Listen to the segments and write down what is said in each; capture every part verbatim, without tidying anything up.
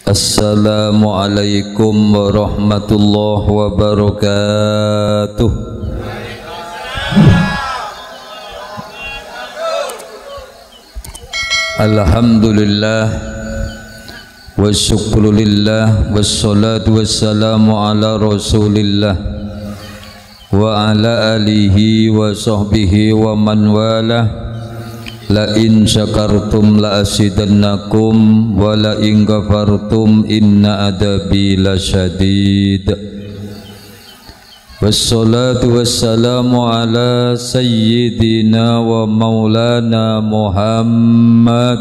Assalamualaikum warahmatullahi wabarakatuh. Alhamdulillah wassyukrulillah wassalatu wassalamu ala rasulillah wa ala alihi wa sahbihi wa man walah. La in syakartum la asidannakum wa la in kafartum inna adabi lasyadid. Wassalatu wassalamu ala sayyidina wa maulana Muhammad.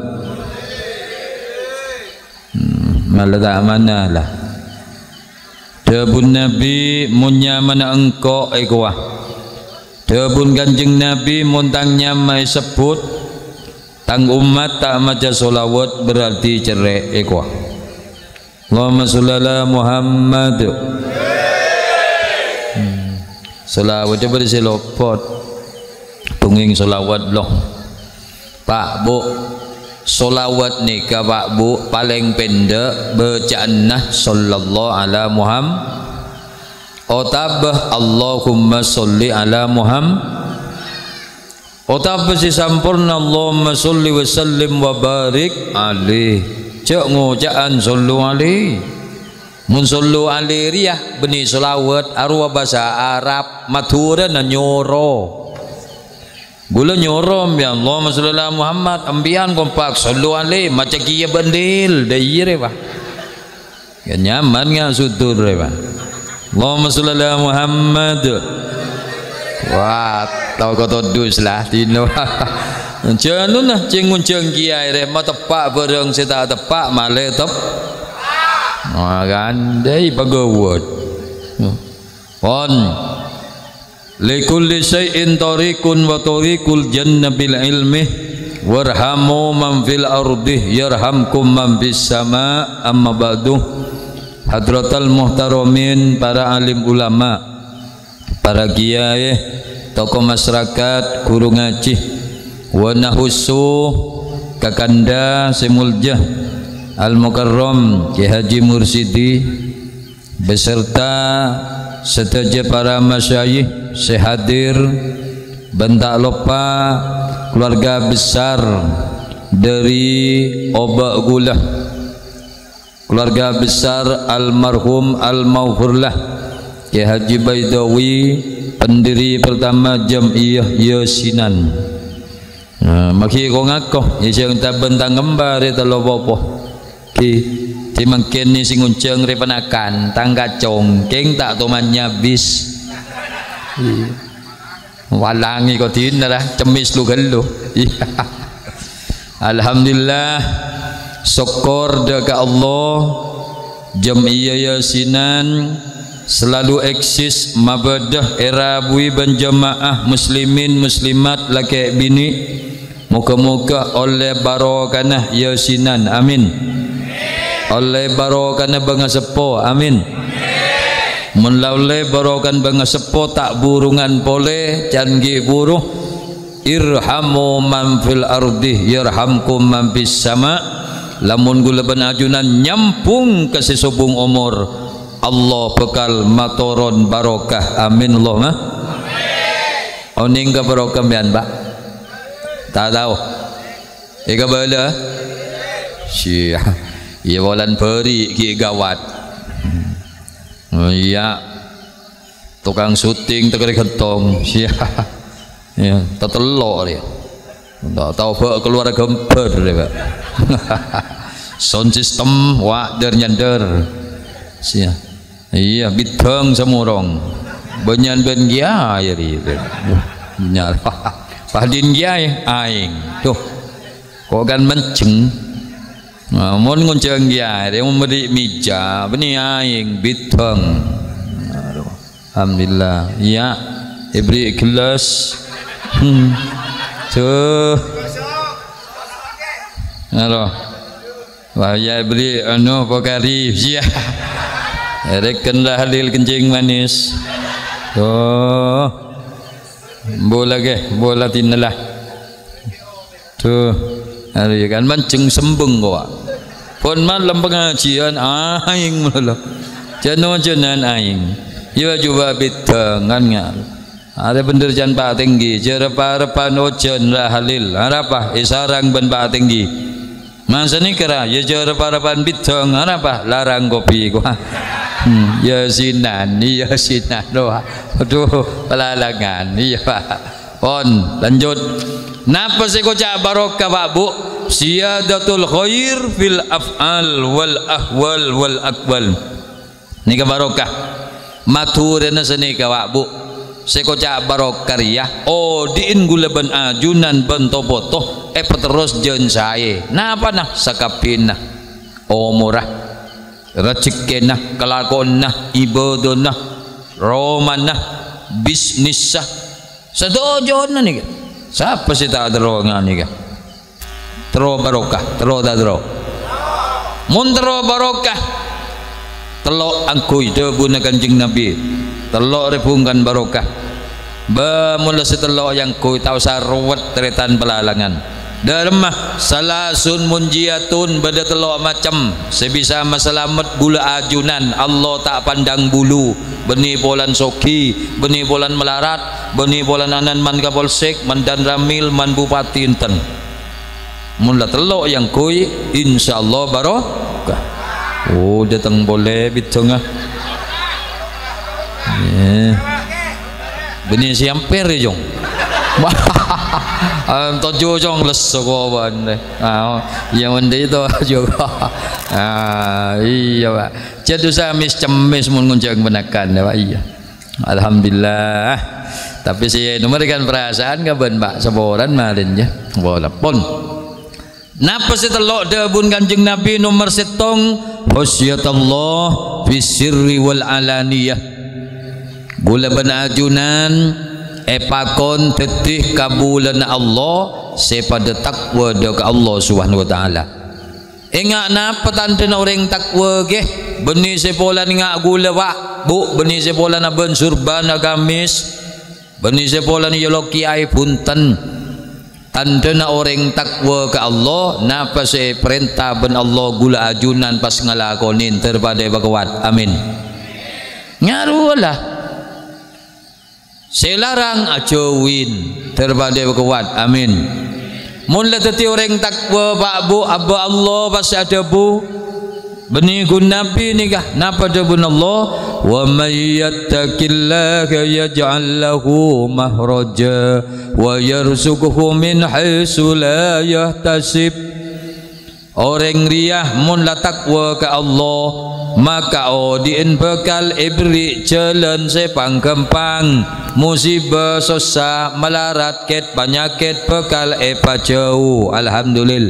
hmm, Malah tak mana lah Debun Nabi munya mana engkau ikhwah. Debun Kanjeng Nabi muntangnya mai sebut tang umat tak maca solawat berarti cerai ikhwah. Allahumma sholli ala Muhammad. hmm. Solawat coba diselopot tunging solawat loh Pak Bu. Solawat nikah Pak Bu paling pendek bacaan nah sallallahu ala Muhammad. Otabah Allahumma sholli ala Muhammad. Otabah si sampurna Allahumma sholli wa sallim wa barik alaih. Cek ngocaan sallu alaih. Mun sallu alaih riyah beni solawat arwah bahasa Arab matura na nyoro. Gula nyoro ya Allahumma sholli ala Muhammad ambian kompak sallu alaih macam kia bandil dayire pak. Ya nyaman nga sutur pak. Allahumma sholli ala Muhammad. Wah, tahu kau dus lah tino. Jangan lah cengun cengkiai re, mau tepak bereng seta tepak malah tep. Wah kan, deh bagawat. On, likulli syai'in tariqun wa tariqul jannah bil ilmi. Warhamu man fil ardi yarhamkum man fis sama. Amma ba'du. Hadratal muhtaramin, para alim ulama, para kiai, tokoh masyarakat, guru ngaji, wa nahussu kakanda semuljah al mukarram Ki Haji Mursidi beserta sedaja para masyayikh sehadir bentak lupa keluarga besar dari Obak Gulah, keluarga besar almarhum al-maghfurlah Ki Haji Baidawi, pendiri pertama Jam'iyah Yasinan. Nah, maki ko ngako isang tabentang ngembar eta lobopo ki timangken ni sing unceng re panakan tangga congkeng tak tomannya bis. Walangi ko tinara cemis lu gelu. Alhamdulillah syukur dekat Allah Jam'iyah Yasinan selalu eksis mabadah era bui berjamaah muslimin muslimat laki bini. Moga-moga oleh barokanah Yasinan amin. Oleh barokanah bangga sepo amin. Menlaulai barokan bangga sepo tak burungan pole canggih buruh. Irhamu man fil ardi yarhamkum man fis sama. Lamun gula benajunan nyampung ke sesubung umur Allah bekal matoron barokah amin Allahumma amin. Oning ke barokah bian pak tak tahu ika bala syia iya walan peri ki gawat. Oh iya tukang syuting tegeri gentong syia ya tetelok dia tak tahu pak keluar gemper dia pak. Sound system wak der nyander sia iya bidang samurong banyan ben gia ya ri nyal padin gia aing tuh kok kan menceng mun ngonceng gia dia memberi mija beni aing bidang. Alhamdulillah ya ibri ikhlas. hmm. tuh halo wahya beri anu pokari sia rekenlah halil kencing manis tuh bola ke bola tinalah tuh hari kan mancing sembeng kok pun malam pengajian aing malah jano-janan aing ya juga bitangan ngal ada bener jan pak tinggi jerepa-repan ojen lah halil apa isarang ben pak tinggi masa ni kira ya jerepa-repan bitang apa larang kopi gua hmm, ya sinan ya sinan doa aduh pelalangan iya pak pon lanjut napa sih kocak barokah pak bu siyadatul khair fil af'al wal ahwal wal aqwal ni ka barokah maturna seni ka pak bu sekocak barokah ya oh diin gula ban ajunan bento botoh eh terus jen sae napa nah sakapina oh murah rezekina kelakonna ibadona romana bisnisah sadojona nih siapa sih tak terongan nih tero barokah tero tak tero mun tero barokah telok angkui debuna kanjeng Nabi telok rebungkan barokah bamula setelok yang kui tahu sarwet teretan pelalangan darmah salasun munjiatun beda telok macam sebisa masalamet gula ajunan Allah tak pandang bulu beni polan soki beni polan melarat beni polan anan man kapolsek man dan ramil man bupati enten mula telok yang kui insyaallah barokah oh datang boleh bitungah yeah. Beni siamper ya jong tojo jong leso kawan ah yang mende itu juga ah iya pak jadi samis cemis mun nguncang benakan ya pak iya alhamdulillah tapi si nomorikan perasaan kaban pak saboran malin ya walaupun napa sih telok debun kanjeng Nabi nomor setong khasyatullah fi sirri wal alaniyah gula benajunan epakon tetih kabulan Allah sepada takwa ke Allah subhanahu wa ta'ala ingat napa tanda orang takwa ke beni sepolan ngak gula pak bu beni sepolan aben surban agamis beni sepolan yoloki ai punten tanda orang takwa ke Allah napa se perintah ben Allah gula ajunan pas ngalakonin terpada bakawat amin ngarulah selarang acowin terpada kuat amin mula teti orang takwa pak bu abba Allah pasti ada bu beni gun nabi ni kah napa debun Allah wa may yattaqillaha yaj'al lahu mahraja wa yarzuquhu min haitsu la yahtasib orang riyah mun la takwa ke Allah maka odin bekal ibri jalan sepang gempang musibah susah melarat ket penyakit bekal epa jauh alhamdulillah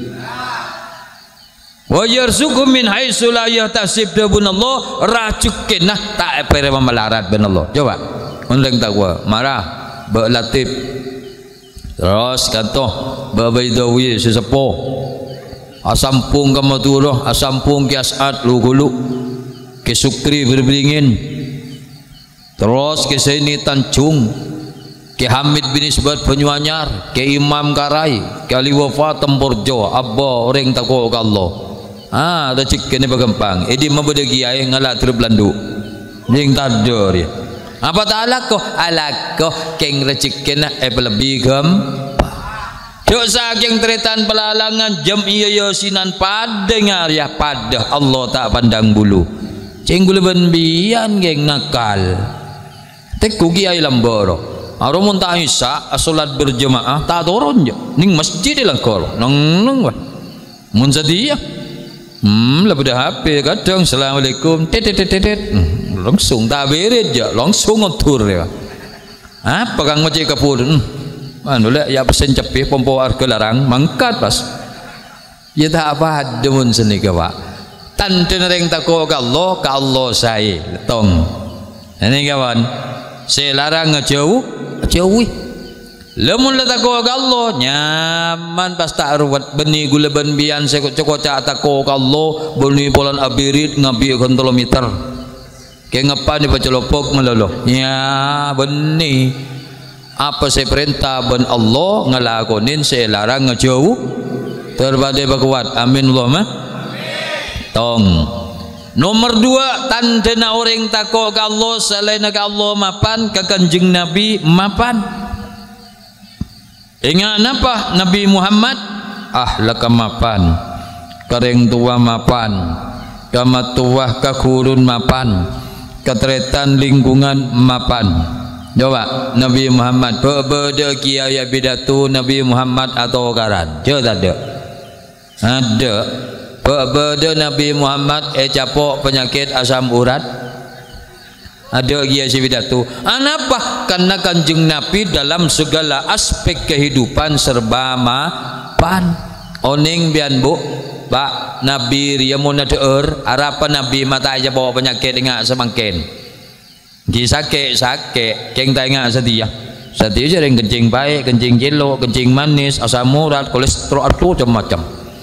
wa yarzuqu min haitsu la yahtasib debun Allah racukin nah tak pere melarat ben Allah coba undang takwa marah be latif terus kata be baidawi sesepuh asampung kamu turuh asampung kiasat lu gulu ke sukri berbingin terus ke sini tancung ke Hamid bin Isbat Penyuanyar ke Imam Karai ke Ali Wafa Temporjo abba orang takwa ke Allah ah ada cik kene bagempang edi mabede kiai ngalak terbelandu ning tadur ya apa ta'ala ko alako keng rezekina e lebih gem dok saking teritan pelalangan jam iya yosinan padengar ya pada Allah tak pandang bulu cenggul ben bian geng nakal teku kiai lamboro arumun tak isa salat berjemaah tak turun je ning masjid langkor nang nang wah mun sedia hmm lebih dah H P kadang assalamualaikum tet tet tet hmm, langsung tak beres je langsung ngotur ya apa kang macam kapur anu lah ya pesen cepih pompo harga larang mangkat pas ya tak apa demun seni ke pak tanda nering takwa ke Allah ke Allah saya letong ini kawan saya larang ngejauh jauhi lemun la takwa ke Allah nyaman pas tak ruwet beni gula ben bian saya cocok takwa ke Allah beni polan abirit ngabi kilometer kayak ngapa ni pacolopok meloloh ya beni apa saya perintah ben Allah ngelakonin saya larang ngejauh terpada berkuat amin Allahumma tong. Nomor dua, tanda orang takut ke Allah selain ke Allah mapan, ke kanjeng Nabi mapan. Ingat apa Nabi Muhammad? Ahlaka mapan, kareng tua mapan, kama tua kakurun mapan, ketretan lingkungan mapan. Coba Nabi Muhammad berbeda kiai bidatu Nabi Muhammad atau karan? Coba ada. Ada. Berbeda Nabi Muhammad eh capok penyakit asam urat. Ada kiai bidatu. Kenapa? Karena kanjeng Nabi dalam segala aspek kehidupan serba mapan. Oning bian bu, Pak Nabi ria munader, harapan Nabi mata aja bawa penyakit ingat semangkin. Di sakit sakit, keng tak ingat setia. Setia je yang kencing baik, kencing jelok, kencing manis, asam urat, kolesterol itu macam-macam.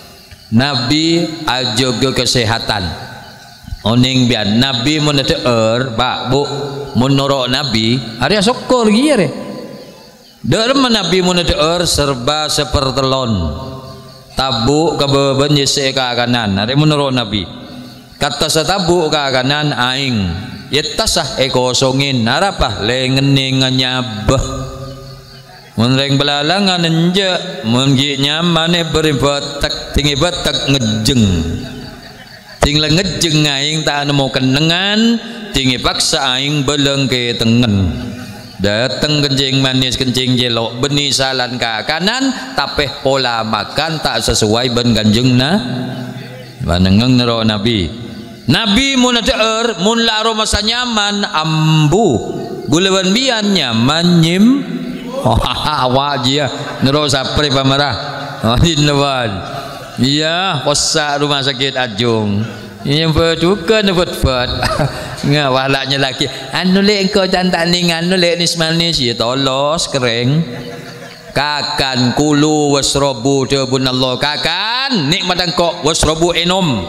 Nabi ajaga kesehatan. Oning bian Nabi munader, Pak Bu, menurut Nabi, hari syukur gire. Dalam Nabi munader serba sepertelon. Tabu ke beban yese ke kanan. Hari menurut Nabi. Kata setabu ke kanan aing. Yetasah ekosongin. Narapah lengening nyabah. Menreng belalangan enje. Menggi nyamane beri batak. Tinggi batak ngejeng. Tinggi ngejeng aing tak nemu kenengan. Tinggi paksa aing beleng ke tengen. Datang kencing manis kencing jelok benih salan ke kanan tapi pola makan tak sesuai ben kanjeng na banengeng nero Nabi Nabi mun ader mun laro masa nyaman ambu gulewan bian nyaman nyim awak dia nero sapri pamarah oh dinwan iya kosak rumah sakit Ajung yang berduka nebet-bet ngawalaknya lagi anu lek engkau cantak ning anu lek nis manis ya tolos kering kakan kulu wasrobu debunallah kakan nikmat engkau wasrobu enom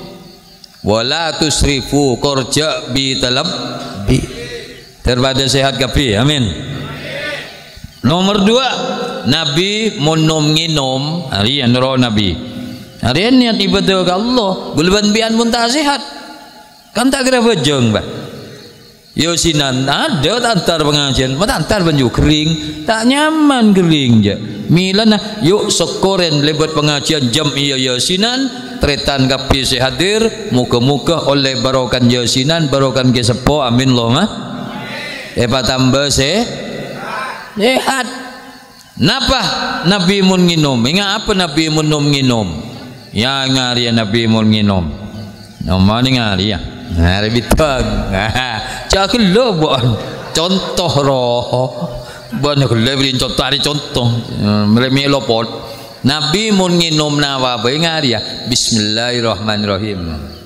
wala tusrifu korja bi talab bi terpada sehat kapi amin. Nomor dua Nabi monom nginom hari yang roh Nabi hari ini niat ibadah ke Allah gulban bian pun tak sehat kan tak kira bejeng bah yo sinan ada antar pengajian mata antar banyu kering tak nyaman kering je milana yuk sekoren lebat pengajian jam iya yasinan tretan kapi sehadir muka-muka oleh barokan yasinan barokan ke sepo amin loh mah epa tambah se sehat napa Nabi mun nginom ingat apa Nabi mun nginom ya ngari Nabi mun nginom nama ni ngari ya hari bitang cakap lo buat contoh roh banyak lebih contoh hari contoh mereka lopot Nabi mun nginom nawa apa ngari ya Bismillahirrahmanirrahim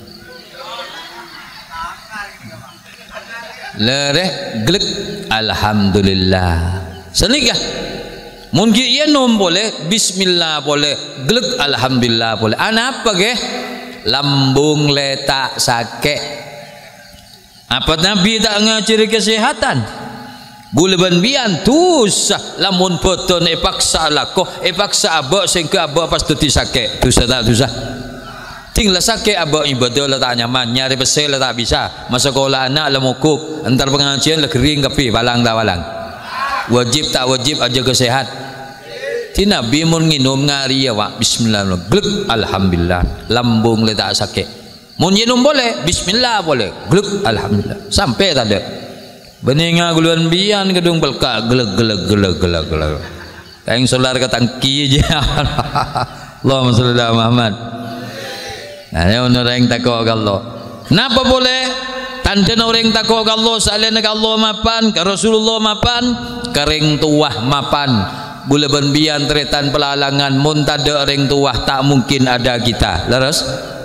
lereh glek Alhamdulillah senikah mungkin ia nom boleh Bismillah boleh glek Alhamdulillah boleh anak apa ke lambung letak sakit apa Nabi tak ngajari kesehatan gulban bian tusah lamun beton e paksa lakoh e paksa abak sehingga abak pas tuti sakit tusah tak tusah tinggal sakit abak ibadah lah tak nyaman nyari besar lah tak bisa masa sekolah anak lah mukuk antar pengajian lah kering kapi balang tak balang wajib tak wajib aja kesehat ti Nabi mun nginum ngari ya wak bismillah gluk alhamdulillah lambung letak sakit mun nginum boleh bismillah boleh gluk alhamdulillah sampai tak ada beninga guluan bian gedung belka geleg geleg geleg geleg geleg kain solar ke tangki aja Allahumma sholli ala Muhammad nah ini orang takut Allah kenapa boleh tanda orang takut Allah salena Allah mapan ke Rasulullah mapan kering tuah mapan gula benbian tretan pelalangan mun tada ring tuah tak mungkin ada kita leres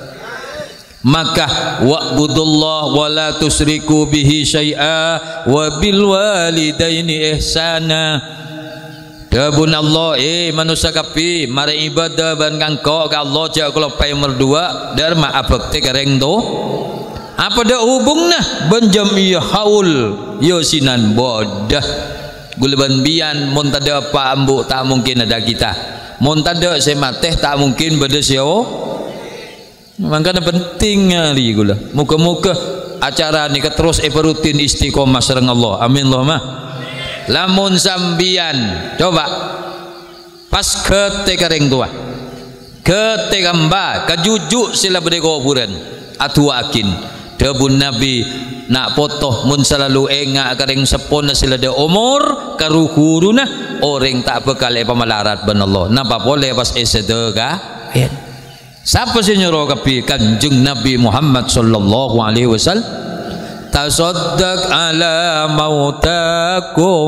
maka wa'budullah wa la tusriku bihi syai'a wa bil walidaini ihsana dabun Allah eh manusia kapi mari ibadah ban kangko ke Allah jak kalau pai merdua dar maaf bakti kering tu apa dah hubungna benjam iya haul yo sinan bodah gulban bian mun tada apa ambu tak mungkin ada kita mun tada semateh tak mungkin beda sio Makanya penting hari gula. Muka-muka acara ni terus rutin istiqomah sareng Allah. Amin Allahumma. Lamun sambian coba pas kete kareng tua. Kete gamba kajujuk sila bade kuburan. Atu akin debun Nabi nak potoh mun selalu enga kareng sepona sila de umur karukuruna orang tak bekal e pamalarat ban Allah. Napa boleh pas esedega? Siapa sih nyuruh kapi? Kanjeng Nabi Muhammad sallallahu alaihi wasallam. Tasaddaq ala mautakum,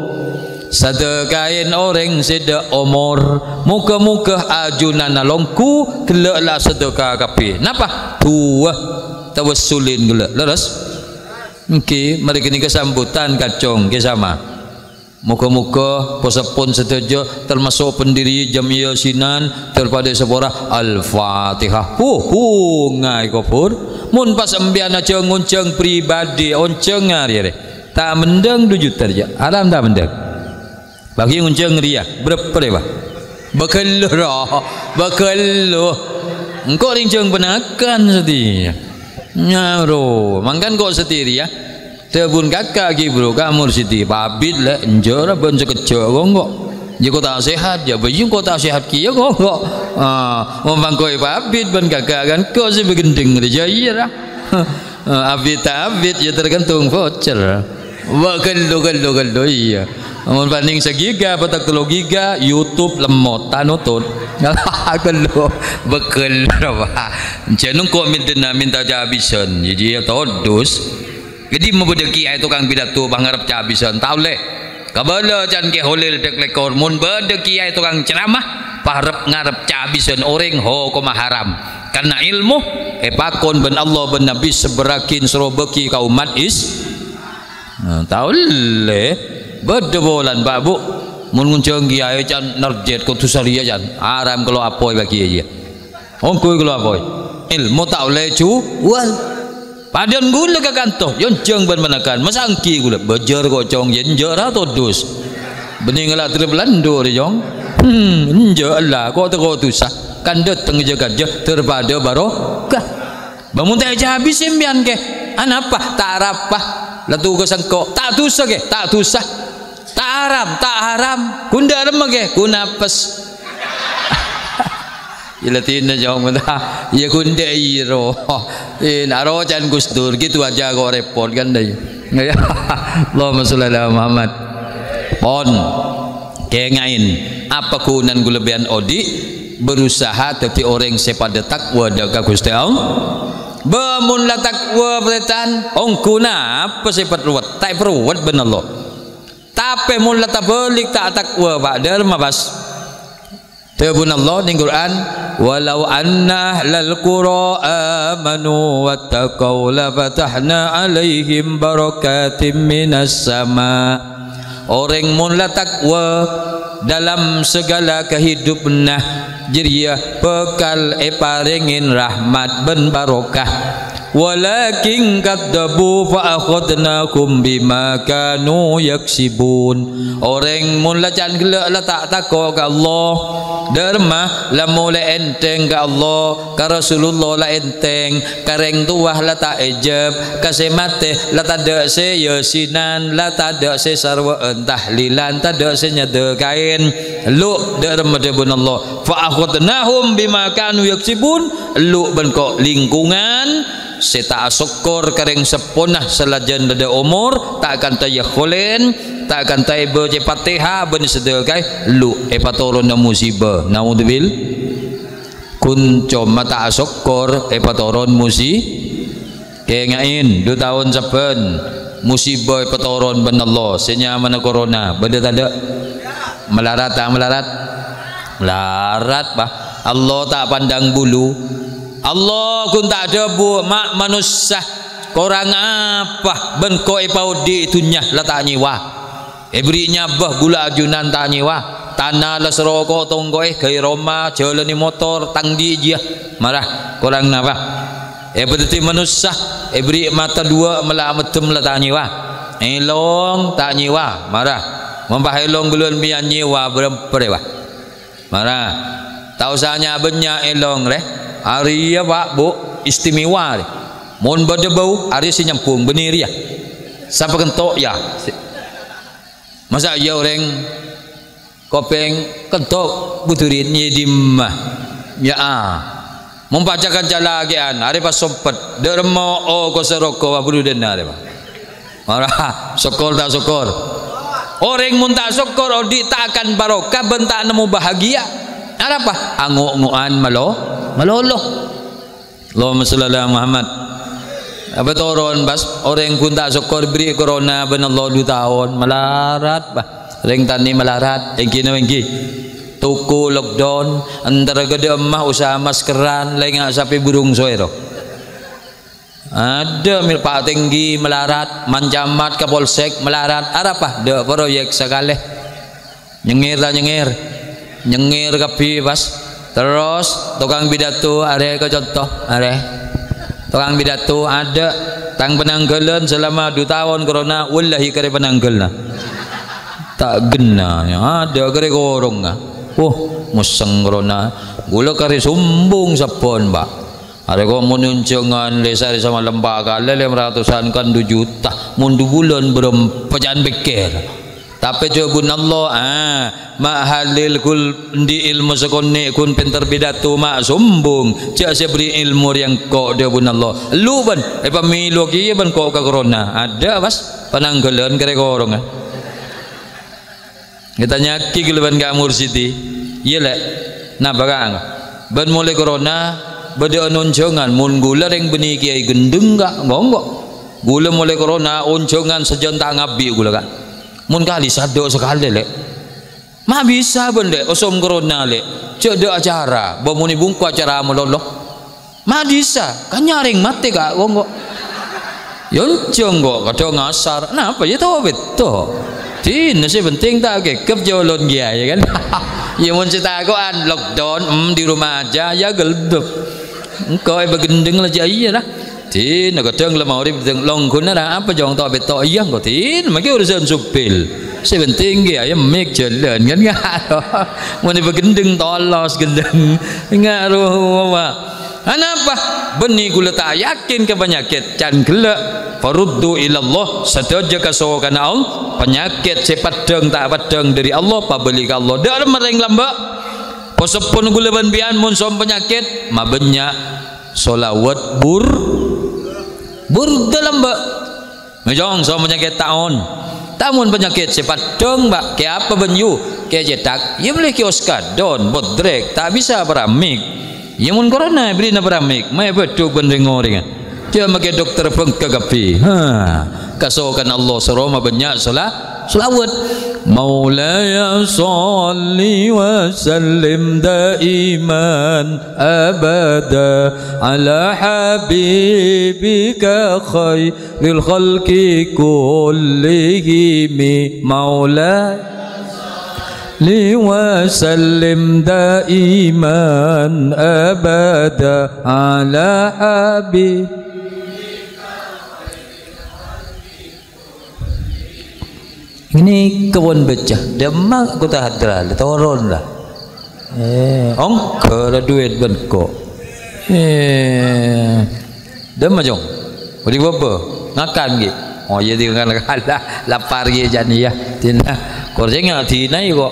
sedekain orang seda umur muka-muka ajunan nalongku kelaklah sedekah kapi. Napa? Tua tawassulin gelak. Leres? Okey, mari kini kesambutan kacong ke sama. Muka-muka posapun setuju termasuk pendiri Jamiah Sinan terpada seborah Al-Fatihah. Hu hu ngai kopur. Mun pas embian aja ngunceng pribadi onceng hari re. Tak mendeng dua juta aja. Haram tak mendeng. Bagi ngunceng ria berapa dewa? Bekeluh roh, bekeluh. Engkau rinceng penakan seti. Nyaro, mangkan kau setiri ya. Tebun kakak ki bro, kamu siti babit lah, enjara ben sekecil kok. Jika kau tak sehat, ya baju kau tak sehat ki ya kok. Ah, memang kau babit ben kakak kan kau sih begendeng aja iya lah. Abit tak abit ya tergantung voucher. Wah kalau kalau kalau iya. Mun banding segiga patak telu giga YouTube lemot tanutut. Kalau bekel apa. Jangan kau minta minta jabisan. Jadi ya todus. Jadi membedeki ay tukang pidato pangarep cabisan tahu le kabala jan ke holil dek lekor mun bedeki ay tukang ceramah parep ngarep cabisan orang ho koma haram karena ilmu epakon ben Allah ben Nabi seberakin serobeki ka umat is nah, tahu le bede bolan Pak Bu mun ngunceng kiai jan nerjet kudu salia jan haram kalau apoy bagi aja ongkoy kalau apoy ilmu tahu le cu wal padahal gula ke kantor, jonceng ban manakan, masangki gula, bejar kocong, jenjer atau dus, bening lah terbelando ni jong, hmm, jenjer lah, kau tu kau tu sah, kandet tengah jaga je, terpada barokah, bangun tak aja habis sembian ke, anapa, tak apa, latu ke sangkok, tak tu sah ke, tak tu sah, tak haram, tak haram, kunda remah ke, kunapes. Ilatin na jong mata ya kunde iro eh naro jan Gus Dur gitu aja kok repot kan deh Allahumma sholli ala Muhammad pon kengain apa kunan gulebian odi berusaha tapi orang sepada takwa daga Gusti Allah bemun la takwa pretan ongkuna apa sepat ruwet tak peruwet ben Allah tapi mun la tabalik tak takwa pak derma bas Tebun Allah di Quran walau anna ahlal qura amanu wattaqau la fatahna alaihim barakatim minas sama orang mun la takwa dalam segala kehidupan jeria bekal e paringin rahmat ben barokah walakin kadzabu fa akhadnakum bima kanu yaksibun orang mun la jan gelak la tak takwa ka Allah derma la mula enteng ka Allah ka Rasulullah la enteng kareng tuah la tak ejab kasemate la tada se yasinan la tada se sarwa tahlilan tada se nyade kain lu derma debun Allah fa akhadnahum bima kanu yaksibun lu ben kok lingkungan seta syukur kareng seponah selajan dada umur tak akan taya kholen tak akan taya baca Fatihah ben sedekai lu epatoron na musibah naudzubil kun coma tak syukur epatoron musi kengain dua tahun saben musibah epatoron ben Allah senya mana corona benda tanda melarat tak melarat melarat bah Allah tak pandang bulu Allah kun tak ada bu mak manusia korang apa ben ko ipaudi itunya la tak nyiwa ebri nyabah gula ajunan tak nyiwa tanah la seroko tonggo eh kai Roma jalan motor tangdi dia marah korang napa e berarti manusia ebri mata dua melametem la tak nyiwa elong tak nyiwa marah membah elong gulun mian nyiwa berapa marah tahu sanya benya elong reh hari ya Pak Bu istimewa ni mun berdebau hari si nyampung benir ya siapa kentok ya masa ya orang kopeng kentok buturin nyedimah ya ah membacakan jalagian hari pas sompet dermo oh koseroko abru dena de marah syukur tak syukur orang mun tak syukur odi tak akan barokah bentak nemu bahagia ada apa anguk-nguan malo malolo Allahumma shalli ala Muhammad apa turun bas orang pun tak syukur beri corona benallah dua tahun melarat bah ring tani melarat engki no engki tuku lockdown antara gede emah usaha maskeran lain ngak sapi burung soero ada mil pak tinggi melarat mancamat kapolsek melarat ada apa de proyek sekali nyengir tak nyengir nyengir kapi pas terus tukang bidato are ke contoh are tukang bidato ada tang penanggalan selama dua tahun corona wallahi kare penanggalna tak genanya ada kare gorong ah oh museng corona gula kare sumbung sapon Pak ada kok menunjungan lesari sama lembaga lelem ratusan kan dua juta mun dua bulan belum pecahan pikir tapi coba Allah ah mahalil kul di ilmu sekone kun pinter bidato mak sombong cak saya beri ilmu yang kok dia pun Allah lu ban eh pemilu ki ban kok ke corona ada pas penanggalan kare gorong ah kita nyaki geleban ka mursiti iya lek nah barang ban mulai corona bade onjongan mun gula ring beni kiai gendeng gak ngonggo gula mulai corona onjongan sejon tak ngabi gula kak mun kali sado sekali lek mah bisa bende osom corona lek cek de acara bomuni bungku acara meloloh mah bisa kan nyaring mati kak ngonggo yoncong kok kadang ngasar nah apa ya tahu betul tin sih penting tak kekep jolon dia ya kan ya mun cerita koan lockdown mm, di rumah aja ya geldep engkau ibu gendeng lah jaya lah tin kadang lemah orang bilang longkun ada apa jangan tahu betul iya kau tin makanya urusan supil sih penting dia ya make jalan kan ngaruh mun ibu gendeng tolos gendeng ngaruh apa kenapa benih gula tak yakin ke penyakit can gelak faruddu ilallah sadaja kasokan Allah penyakit sepadeng tak padeng dari Allah pabeli ka Allah dak mereng lambak posepun gula banbian mun som penyakit mabenya solawat bur bur dalam mbak ngejong som penyakit taon tamun penyakit sepadeng mbak ke apa benyu ke cetak ya boleh kioskan don bodrek tak bisa beramik ya mun corona beri na beramik mai beduk bendengoring dia make dokter pengkagapi ha kasokan Allah seroma banyak salat selawat maulaya sholli wa sallim daiman abada ala habibika khairil khalqi kullihim maulaya li wa sallim daiman abada ala habib ini kebun becah demak aku tak hadral turun lah eh ongkar duit benko eh demak jong beri apa ngakan gitu oh jadi kan kalah lapar gitu jadi ya tina korjengnya tina kok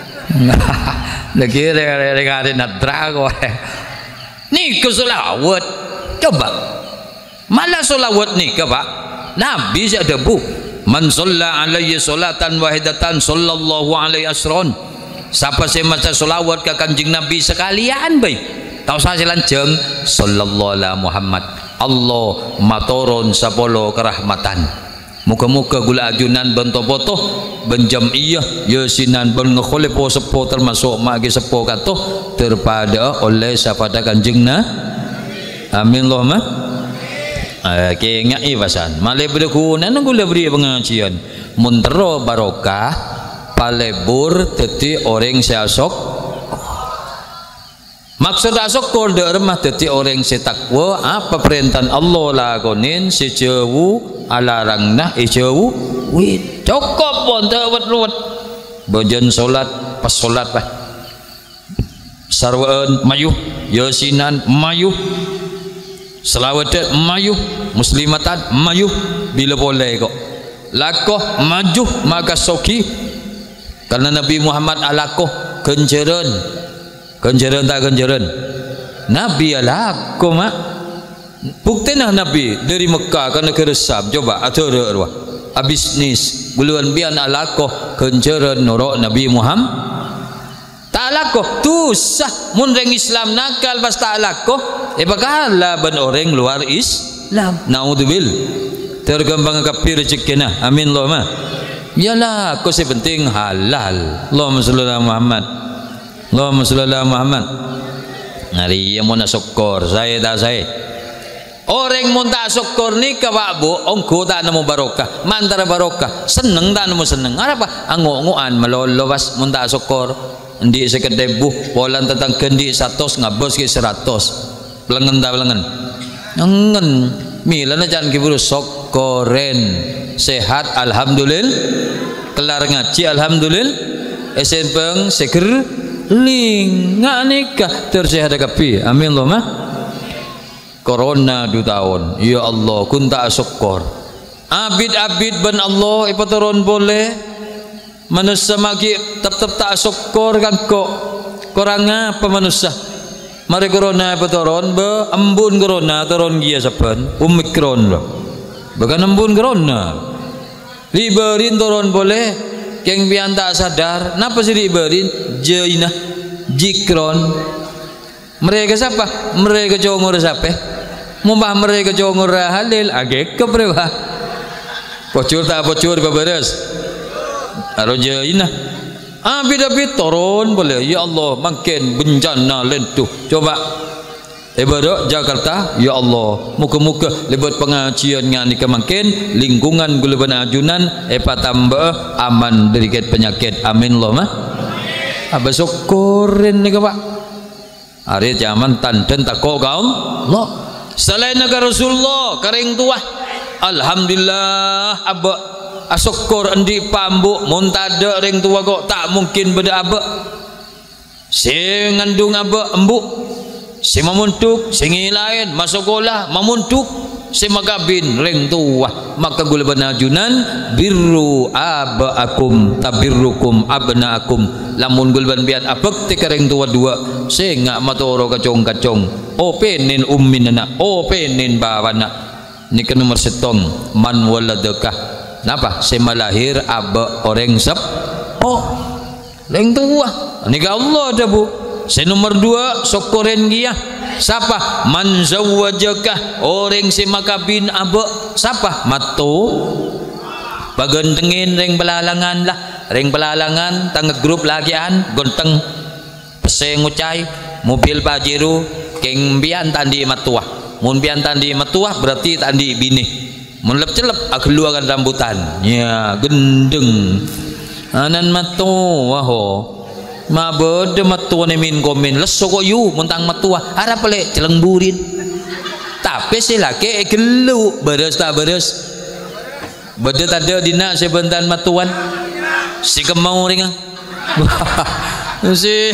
lagi ada nadra kok ni kesolawat coba malah solawat ni ke Pak Nabi ada bu man shalla alaihi salatan wahidatan sallallahu alaihi asron siapa saya maca solawat ke kanjeng Nabi sekalian baik tahu saya lanjeng sallallahu alaihi Muhammad Allah matoron sapolo kerahmatan muka-muka gula ajunan bentopotoh benjamiyah yasinan ben ngekholepo sepo termasuk magi sepo katuh terpada oleh sapada kanjeng na amin Allahumma okay, ngai pasan malai berkunan gula beri pengajian muntero barokah palebur teti orang seasok maksud asok kolde remah teti orang setakwa apa perintah Allah lagonin sejauh alarang nah ijauh wih cukup pun tewet ruwet bojan solat pas solat bah sarwaan mayuh, yasinan mayuh, selawatan mayuh, muslimatan mayuh, bila boleh kok lakoh majuh maka soki karena Nabi Muhammad alakoh kenceran kenceran tak kenceran Nabi alakoh mak bukti nah Nabi dari Mekah ke negara Sam coba atur arwah habis nis guluan bian alakoh kenceran norok Nabi Muhammad tak alakoh tu sah mun reng Islam nakal pas tak alakoh eh bakalah ban orang luar Islam naudzubillah tergambang kafir rezekina amin Allahumma yalah kau si penting halal Allahumma sholli ala Muhammad Allahumma sholli ala Muhammad ngari yang mau nak syukur saya tak saya orang mau tak syukur ni ke Pak Bu ongko tak nemu barokah mantara barokah seneng tak nemu seneng apa angok-ngokan melolo pas mau tak syukur ndi sekedai buh polan tentang kendi seratus ngabos ke seratus pelengen tak pelengen ngengen milana jangan kiburu sok koren sehat alhamdulillah kelar ngaji alhamdulillah esen peng seger ling ngak nikah tersehat kapi amin Allahumma corona dua tahun ya Allah kun tak syukur abid-abid ban Allah ipatoron boleh manusia maki tetap tak syukur kan kok korang apa manusia mari corona petoron be embun corona toron dia saban omikron loh bukan embun corona liberin toron boleh yang bian tak sadar napa sih liberin jaina jikron mereka siapa mereka jongor siapa mumpah mereka jongor halil agak keberapa bocor tak bocor beberes aro jaina abid-abid turun boleh ya Allah makin bencana lentuh coba ibadah Jakarta ya Allah muka-muka lebat pengajian ngani makin lingkungan gulaban ajunan epa tambah aman dari penyakit amin Allahumma abah syukurin ni Pak hari zaman tanten takok kau Allah selain negara Rasulullah kering tua alhamdulillah abah asokor endi pambuk muntada ring tua kok tak mungkin beda abek si ngandung abek embuk si mamuntuk si ngilain masuk sekolah mamuntuk si makabin ring tua maka gula benajunan birru abaakum tabirrukum abnaakum lamun gulban biat abek tika ring tua dua si ngak matoro kacong-kacong openin umminana openin bawana ni ke nomor setong man waladekah napa sema lahir abak orang sep oh leng tua ni Allah dah bu se nomor dua sokoren dia siapa man zawwajaka orang sema kabin abak siapa matu bagentengin ring belalangan lah ring belalangan tangga grup lagian gonteng pese ngucai mobil Pajero keng bian tandi matuah mun bian tandi matuah berarti tandi bini melep celep keluarkan rambutan ya gendeng anan matu waho ma bede matu ne min komen lesoko yu muntang matua ara pelek celengburin tapi si laki gelu beres tak beres bede tada dina sebentan matuan si kemau ringa si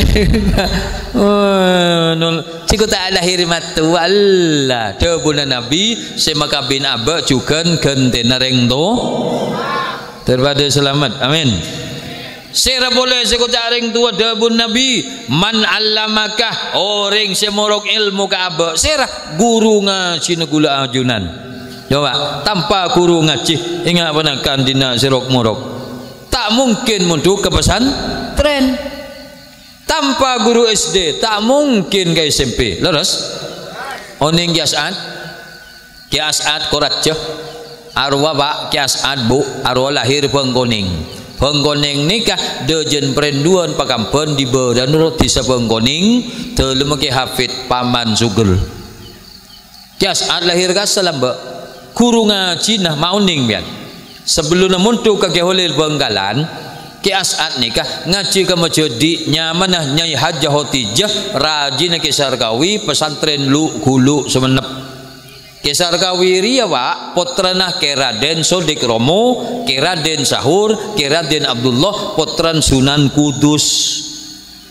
oh nol ciku tak lahir matu Allah debuna Nabi semakabin abak juga gentena reng to terpada selamat amin sira boleh ciku tak reng tua debun Nabi man allamakah orang semorok ilmu ka abak sira guru ngaji negula ajunan coba tanpa guru ngaji ingat penakan dina sirok morok tak mungkin mundur ke pesan tren tanpa guru S D tak mungkin ke S M P leres oning kiasat kiasat koratce arwah pak kiasat bu arwah lahir pengkoning pengkoning nikah dejen perenduan pakampen di badan tisa pengkoning telemaki hafid paman sugel kiasat lahir kasalam mbak guru ngaji nah mauning bian sebelum muntu kake holil benggalan ki as'ad nikah ngaji ke majdi nyamanah nyai hajah hotijah rajin ke sarkawi pesantren lu gulu semenep ke sarkawi ria pak potranah ke Raden Sodik Romo ke Raden Sahur ke Raden Abdullah potran Sunan Kudus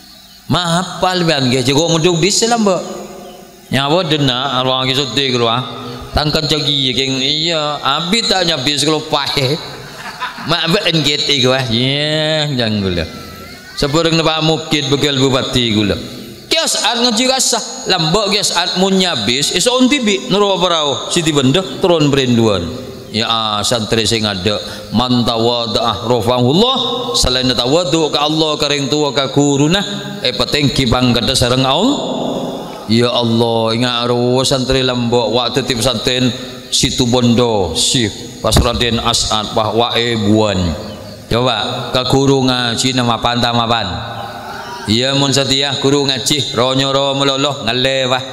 mahapal ban ge jago muduk dis lamba nyawa dena orang ge sedih keluar tangkan jagi geng iya abi tak nyabis kalau pahe mak ben get iku ah ya jangan gula sepereng Pak Mukid begal bupati gula kias at ngaji rasah lambok kias at mun nyabis iso untibi nuro parau siti benda turun berinduan ya santri sing ada man tawada'ah rafa'ahullah selain tawadu ka Allah karing tua ka guruna eh penting kibang kada sareng Allah ya Allah ingat ro santri lambok wa tetip santen situ bondo si pas Raden As'ad Pak Wae buan coba ka guru ngaji nama panta mapan iya mun setia guru ngaji ronyo ro meloloh ngaleh wah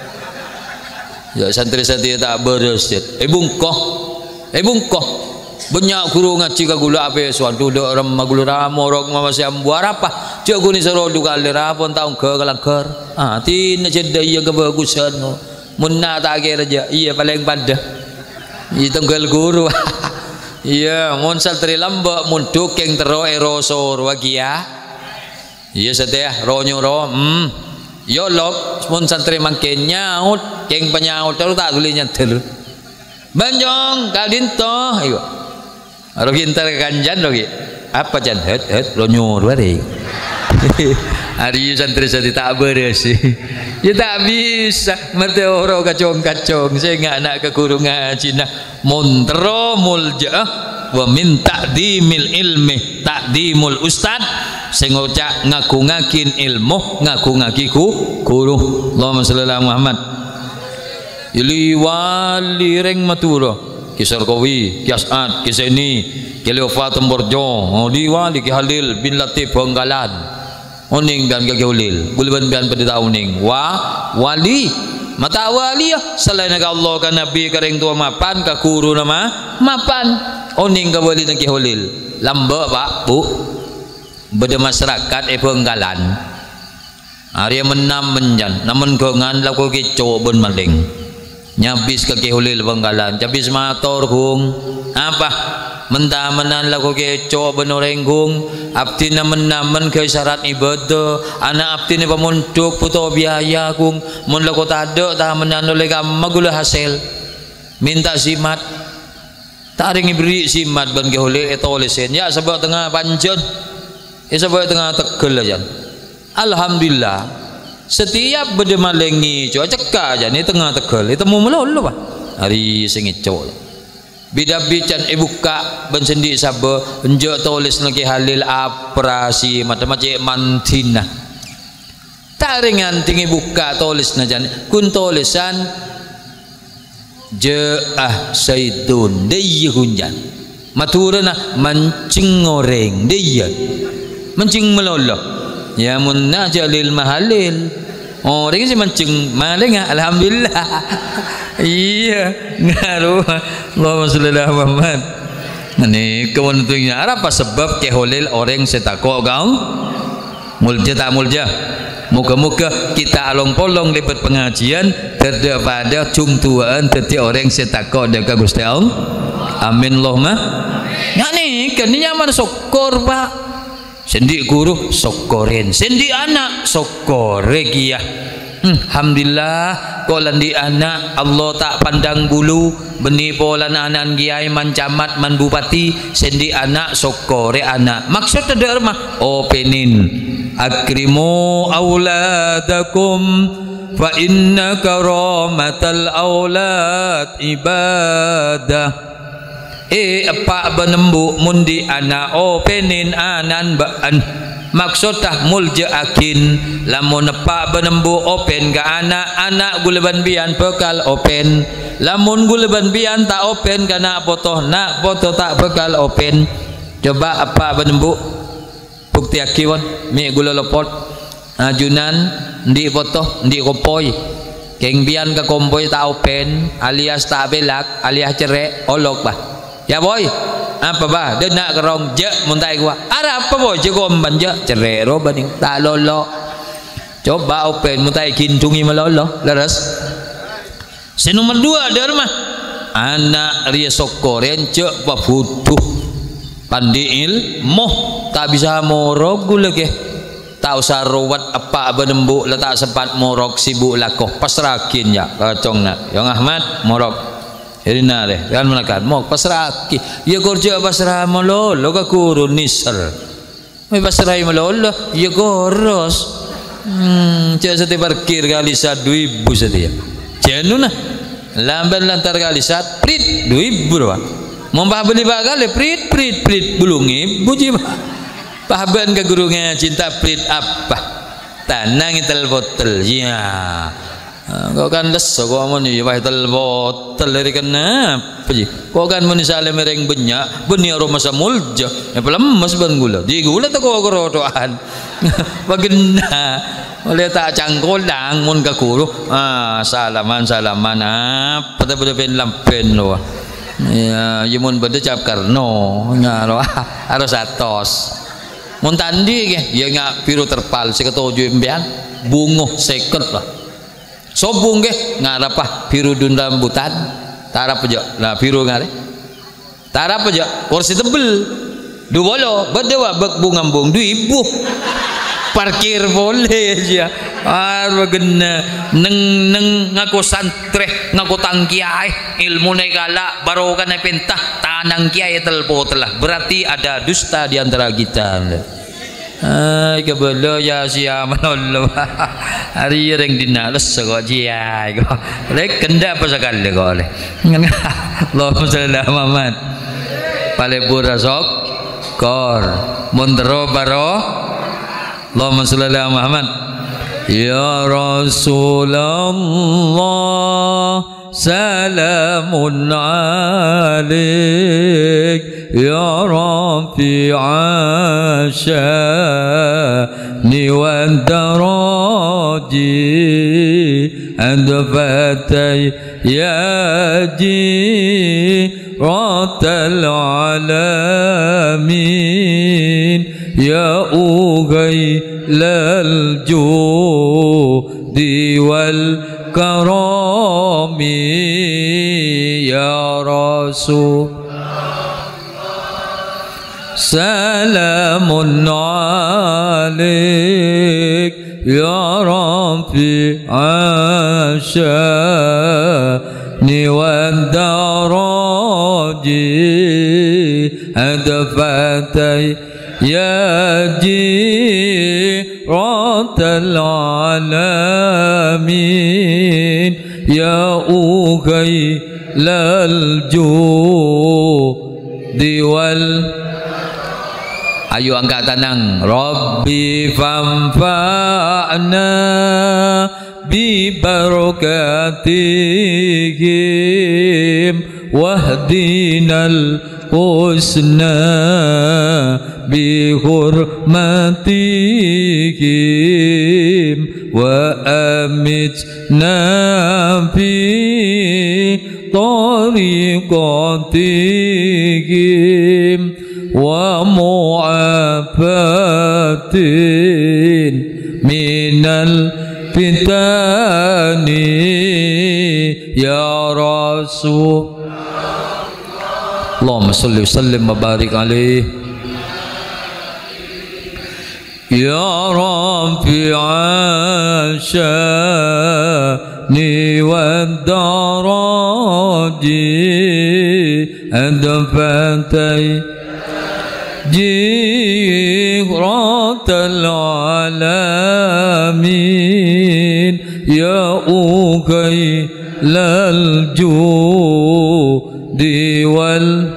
ya santri setia tak beres eh bungkoh eh bungkoh banyak guru ngaji ka gula ape suatu dak rem gulu ramorok masih ambuar apa cak guni sero duka lera pun taung ke kalangker ah tin jeda iya kebagusan mun na tak raja iya paling pada i tunggal guru iya mun santri lambak mun dukeng tero erosor wagia iya setia ronyo ro hmm yo lok mun santri makin nyaut keng penyaut terus tak boleh nyetel banjong kadinto ayo aro gintar kanjan lagi apa jan het het ronyo dua hari santri santri tak beres ya tak bisa merti orang kacong-kacong saya nggak nak ke guru ngaji nah montro mulja wa min ta'dimil ilmi ta'dimul ustad sing ngocak ngaku-ngakin ilmu ngaku-ngakiku guru Allahumma shalli ala Muhammad ili wali reng maturo kisar kawi kiasat kiseni kilofat temborjo di wali ki Halil bin Latif Banggalan oning dan kaki ulil gulban bian pada tauning wa wali mata wali ya selain Allah kan nabi karing tua mapan ka guru nama mapan oning ka wali dan ki ulil lamba pak bu beda masyarakat e Banggalan hari menam menjan namun gongan laku ki coben maling nyabis ka ki ulil Banggalan nyabis motor hung apa mentah-menan laku keco benorenggung abdi namen-namen ke syarat ibadah anak abdi ni pemunduk puto biaya kung mun laku taduk tahan-menan oleh gamma gula hasil minta simat tak ring beri simat ban ke oleh itu oleh sen ya sebab tengah panjang ya sebab tengah tegel aja alhamdulillah setiap beda malengi coba cekak aja ni tengah tegel itu mau melulu pak hari sengicok bida bican ibu kak bensendi sabar enjak tulis lagi Halil aprasi macam-macam mantina tak ringan tinggi buka tulis najan kun tulisan ja'ah saidun dia hunjan maturana mancing goreng dia mancing meloloh ya munna jalil mahalil orang sih mancing maling alhamdulillah iya ngaruh Allahumma sholli ala Muhammad ini kewentunya apa sebab keholil orang setako kau mulja tak mulja muka-muka kita along-polong lebat pengajian terdapat cumtuan teti orang setako dekat Gusti Allah amin Allahumma ya nih kan ini nyaman syukur pak sendi guru syukurin sendi anak syukure kia hmm, alhamdulillah kolan di anak Allah tak pandang bulu beni polan anak kiai mancamat man bupati sendi anak syukure anak maksud ada rumah openin akrimu auladakum fa inna karamatal aulad ibadah eh apa benembu mundi anak openin anan baan maksud tah mulja akin lamun pak benembu open ga anak anak guleban bian bekal open lamun guleban bian tak open kana foto nak foto tak bekal open coba apa benembu bukti akiwan mi gula lepot ajunan di foto di kompoi keng bian ke kompoi tak open alias tak belak alias cerek olok bah ya boy apa bah dia nak kerong je muntai gua ada apa boy je gua mbanja cerai ro baning tak lolo coba open muntai kintungi melolo leres si nomor dua dia rumah anak ria sokoren cek pa butuh pandil moh tak bisa morog gula ke tak usah ruwet apa benembuk letak sempat morok sibuk lakoh pasrakin ya kacong nak yang Ahmad morok irina deh kan menakan mau pasraki ya kerja pasrah malolo ka kurun nisar mai pasrah malolo ya goros hmm cak sate parkir kali satu ibu setia jenu nah lamban lantar kali sat prit dua ibu doa mau beli bakal prit prit prit bulung ibu jiba pahaban ke gurunya cinta prit apa tanang itel botol ya kau kan leso kau mau nih wah itel botol dari kenapa ji kau kan mau nih salam mereng banyak banyak aroma samulja ya pelam mas ban gula di gula tak kau kerodoan bagena oleh tak cangkolang mun ke guru ah salaman salaman apa tak boleh pen lampen loh ya yemun berdecap karno ngaro harus atos mun tandi ke ya ngak biru terpal seketujuh embian bunguh seket lah sobung ke ngarapah biru dun rambutan tarap aja lah biru ngare tarap aja kursi tebel dua bolo berdewa bek bungambung dua ibu parkir boleh aja ah bagena neng neng ngaku santre ngaku tangkiai ilmu negala baru kan pentah tanang kiai telpo telah berarti ada dusta di antara kita ai kebelo ya sia manolol hari yang dinales kok dia kok lek kenda apa sekali kok oleh Allahumma shalli ala Muhammad palebur rasok kor mondro baro Allahumma shalli ala Muhammad ya Rasulullah salamun alaik ya rafi'a sya'ni wa daraji adfatay ya jiratal alamin ya ughailal judi wal karami ya Rasul salamun alaik ya rafi'a sya'ni wa daraji adfatay ya jiratal alamin ya ughailal judi wal ayo angkat tanang Rabbi famfa'na bi barakatihim wahdinal husna bi hurmatihim wa amitna fi tariqatihim wa mu'afatin minal fitani ya Rasul Allahumma salli wa sallim wa barik alaih ya rafi'a sya'ni wa daraji adfatay jiratal alamin ya ughailal judi wal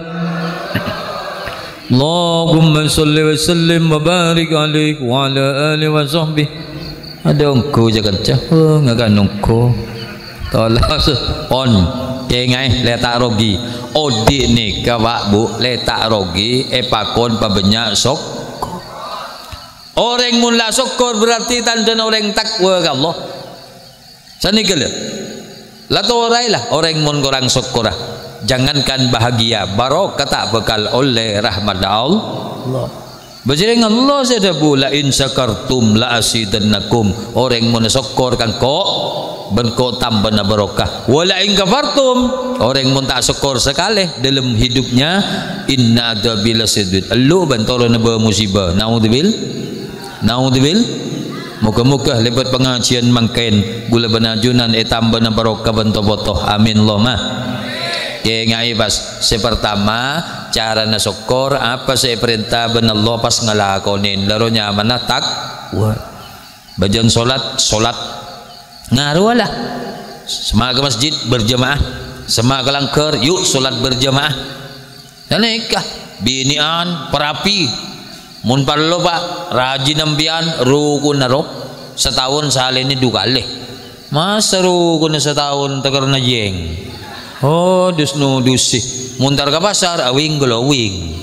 Allahumma salli wa sallim wa barik alaih wa ala alihi wa sahbihi ada ongko jangan cah ngakan ongko tolak on kengai letak rogi odik ni kawak bu letak rogi epakon pabanyak sok orang mula sokor berarti tanda orang takwa ke Allah sani gila lato orang lah orang mun korang sokor jangankan bahagia barokah tak bekal oleh rahmat Allah berjiring Allah saya bula in syakartum la asidannakum orang mun sokor kan kok benko tambah barokah wala in kafartum orang mun tak syukur sekali dalam hidupnya inna adzabil sadid lu bantoro na musibah naudzubil naudzubil muka-muka lebat pengajian mangkain gula benajunan etam bena barokah bentobotoh amin Allahumma. Ya ngai pas sepertama cara nasokor apa saya perintah ben Allah pas ngalakonin laronya mana tak wah bajan solat solat ngaruh lah semak ke masjid berjamaah semak ke langker yuk solat berjamaah dan nikah binian perapi mun parlo pak rajin ambian rukun narok setahun salini dua kali masa rukun setahun tegar najeng. Oh dusnu dusi muntar ke pasar awing glowing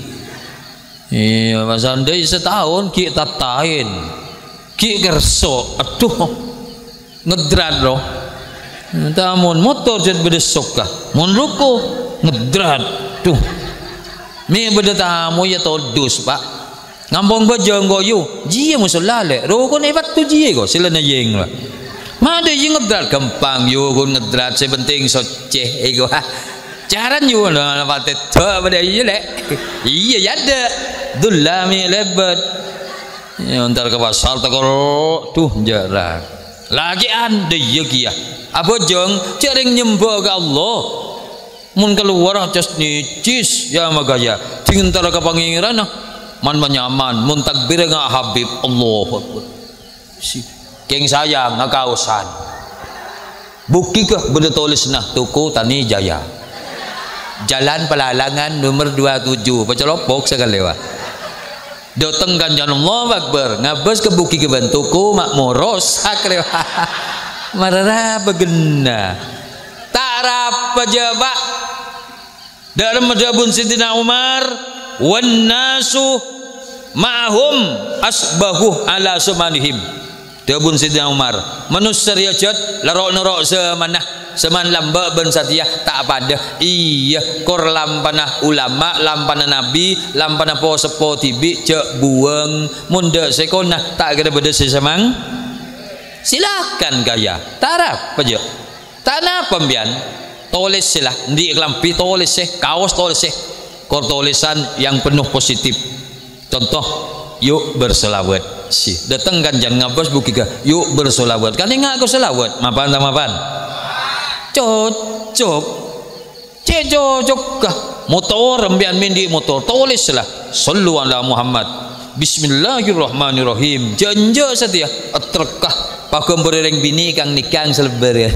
iya pasar day setahun ki tatain ki gerso aduh ngedrat loh tamun motor jad bedesok kah mun ruko ngedrat tuh mi beda tamu ya todus pak ngampong bajang goyu jia musolale ruko nebat tu jia go sila na jeng lah mada yang ngedrat gampang yo kun ngedrat sepenting soceh ego ha caran yo na patet ta pada iya lek iya ada dulami lebat ya entar ke pasar takor tuh jarak lagi ande ya kia apa jeng cering nyembah ke Allah mun keluar cas nicis ya magaya ting entar ke pangeran man menyaman mun takbir nga habib Allah si keng sayang ngakausan bukti ke benda tulis nah tuku Tani Jaya jalan Pelalangan nomor dua puluh tujuh pecelopok sekali lewa dateng ganjan Allah Akbar ngabas ke bukti ke bentuku makmuros saklewa marah begena tarap pejabat dalam madhabun Sidina Umar wan nasu ma'hum asbahu ala sumanihim Dabun Sidina Umar manus seriajat larok nerok semanah seman lamba ben satya tak pada iya kor lampanah ulama lampanah nabi lampanah po sepo tibi cek buang munda sekonah tak kena beda sesemang silakan gaya tarap aja tanah pembian tulis silah di kelampi tulis seh kaos tulis seh kor tulisan yang penuh positif contoh yuk berselawat si datang kan jangan ngabas bukika yuk bersolawat kan ingat aku selawat mapan tak mapan cocok cek cocok kah motor rembian mindi motor tulis lah sallu ala Muhammad bismillahirrahmanirrahim janja setia terkah pakem bereng bini kang nikang selebaran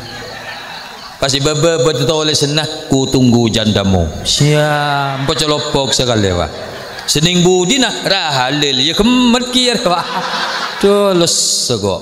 pasti baba betulis nah ku tunggu jandamu siap pecelopok sekali wah sening budi nah rahalil ya kemet kir wah tulus sego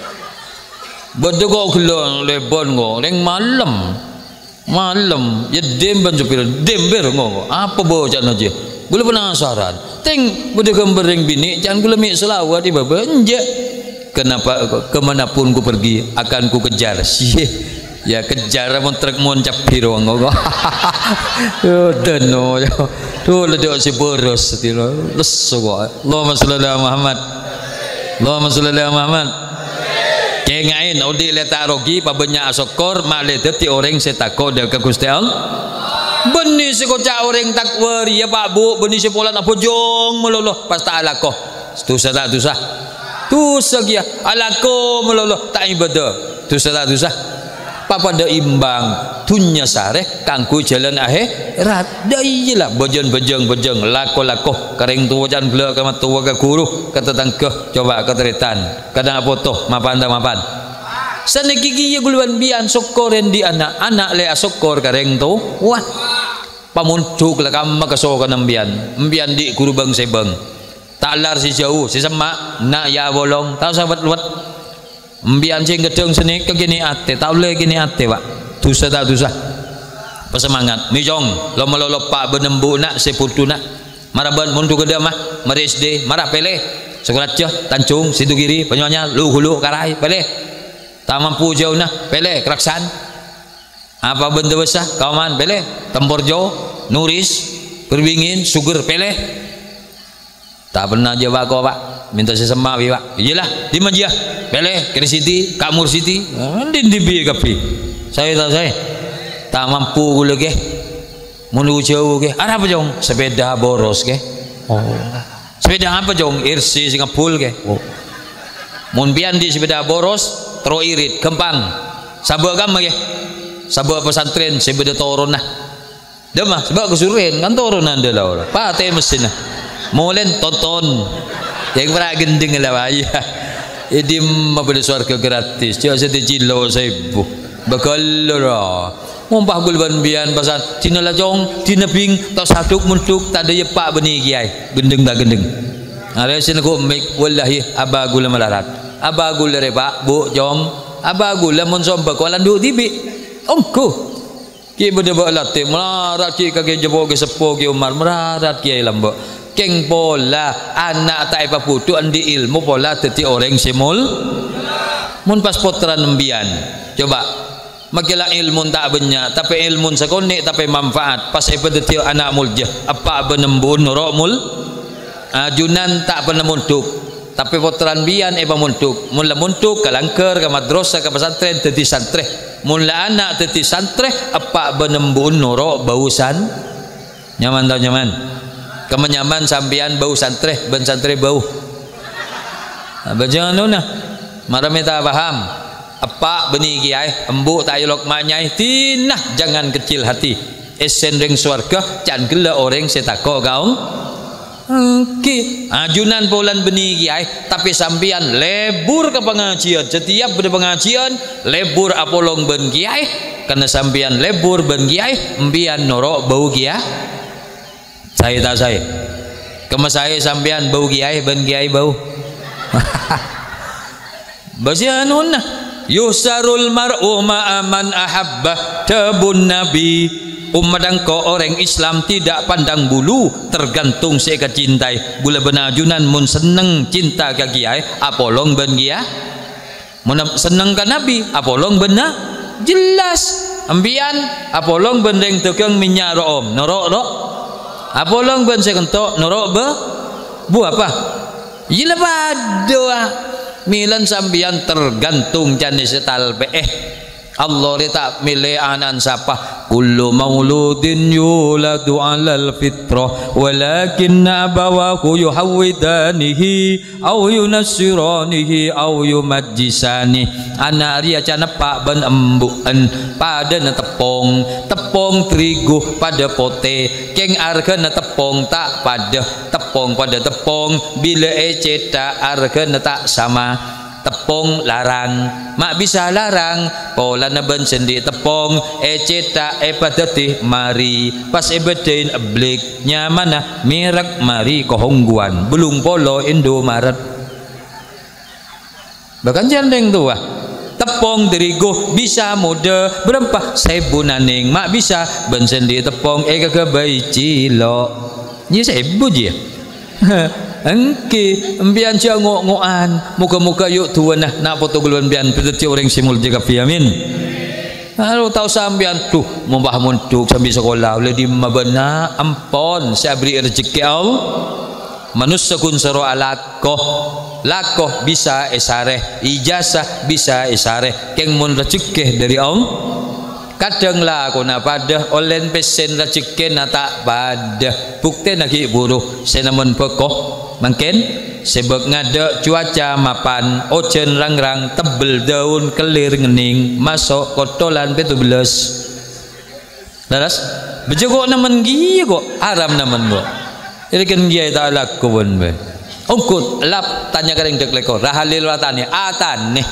bedego kulon lebon go leng malam malam ya demben jupir dember ngo apa bocah aja gula penasaran ting bude gembereng bini jangan gula mi selawat di baba enje kenapa kemanapun ku pergi akan ku kejar sih ya kejar mon truk mon capiro ngo yo deno yo tuh ledok si boros tilo leso kok Allahumma sholli ala Muhammad Allahumma sholli ala Muhammad kengain udi letak rogi pabenya asokor maledet ti orang setako dak Gusti Allah beni sekocak orang takwar ya Pak Bu beni sepolan apa jong meloloh pas tak alakoh dosa tak dosa dosa kia alako meloloh tak ibadah dosa tak dosa papada imbang dunya sareh kanggo jalan akhirat da iyalah bejeng-bejeng bejeng lako-lako kering tuwa jan blek ka tuwa ka guru ka tetangga coba keteritan kadang apa toh mapan ta mapan saniki kiye guluan bian sokoren di anak-anak le asokor kareng tu wah pamuncuk la kam makaso ka nambian mbian di guru bang sebeng talar si jauh si semak nak ya bolong tahu sahabat luat mbian sing gedeng seni kegini ate tak boleh gini ate pak dosa tak dosa pesemangat mijong lo melolo pak benembu nak seputu nak maraban mundu gede mah mari S D marah pele sekolah ceh Tanjung situ kiri penyonya lu hulu karai pele tak mampu jauh nah pele keraksan apa benda besar kauman pele tempor jauh nuris berbingin sugar pele tak pernah jawab kau pak minta sesama bi pak iyalah di Majah pele Kiri Siti Kamur Siti di di bi kapi saya tahu saya tak mampu gula ke menuju jauh ke ada apa jong sepeda boros ke oh sepeda apa jong irsi singapul ke oh. Mun bian di sepeda boros tero irit kempang sabak kam ke sabak pesantren sepeda toron nah dah mah sebab kesuruhan kan turun anda lah pate mesin lah molen tonton yang pernah gendeng lah ayah ini mah pada suarga gratis dia sedih cilo seibu bakal lah mumpah gulban bian pasal tina lah jong tina bing tau saduk muntuk tak ada yepak benih kiai gendeng tak gendeng ada sini aku make wallahi abagul malarat abagul repak bu jom abagul mun sombak walan du tibi ongko ki benda balatih melarat ki kaki jebo ke sepo ki Umar melarat ki lambak keng pola anak tak apa putu andi ilmu pola teti orang semul mun pas potran nembian coba makilah ilmu tak banyak tapi ilmu sekonik tapi manfaat pas apa teti anak mulja apa benembun rokmul ajunan tak pernah muntuk tapi potran bian eba muntuk mula muntuk kalangker ke madrasah ke pesantren teti santre mula anak teti santre apa benembun norok bausan nyaman tau nyaman kemenyaman sampian bau santre ben santre bau bajangan nuna marame tak paham apa benih kiai embuk tak yolok manyai tinah jangan kecil hati esen ring swarga can gela orang setako gaung Ki ajunan bulan benih kiai tapi sampian lebur ke pengajian setiap pada pengajian lebur apolong ben kiai karena sampian lebur ben kiai embian norok bau kiai saya tak saya kemas saya sampian bau kiai ben kiai bau basianun yusarul mar'u ma'aman ahabba tabun nabi umat angko orang Islam tidak pandang bulu tergantung seka cintai gula benajunan mun seneng cinta ke kiai apolong ben kiai mun seneng ke nabi apolong bena jelas ambian apolong ben reng tukang minyak room norok rok apolong ben sekentok norok be bu apa gila badoa milan sambian tergantung jenis talbe eh Allah tak milih anan siapa kullu mauludin yuladu alal fitrah walakin abawahu yuhawidanihi au yunassiranihi au yumajjisani anak ria canepak ben embukan pada na tepung tepung terigu pada pote keng arga na tepung tak pada tepung pada tepung bila e cetak arga na tak sama tepung larang mak bisa larang pola na ben sendi tepung e cetak e padati mari pas e bedain eblik nyamana mirak mari kohongguan belum polo Indomaret bahkan jandeng tua tepung terigu bisa mode berempah sebu naning mak bisa ben sendi tepung e kagabai cilo ni sebu je engki embian cia ngok-ngokan muka-muka yuk tuan nah nak foto guluan bian pedeti orang simul jaga piamin kalau tahu sambian tuh membah muntuk sambil sekolah oleh di mabena ampon saya beri rezeki Allah manusia kun sero alakoh lakoh bisa esareh ijazah bisa esareh keng mun rezeki dari Allah kadang lah aku nak pada olen pesen rezeki nak tak pada bukti lagi buruh saya namun pekoh mungkin sebab ngada cuaca mapan ojen rang-rang tebel daun kelir ngening masuk kotolan petu belas laras bejogok naman giya kok haram naman kok jadi kan giya tak laku pun be ongkut lap tanya kering dek leko rahalil watani atane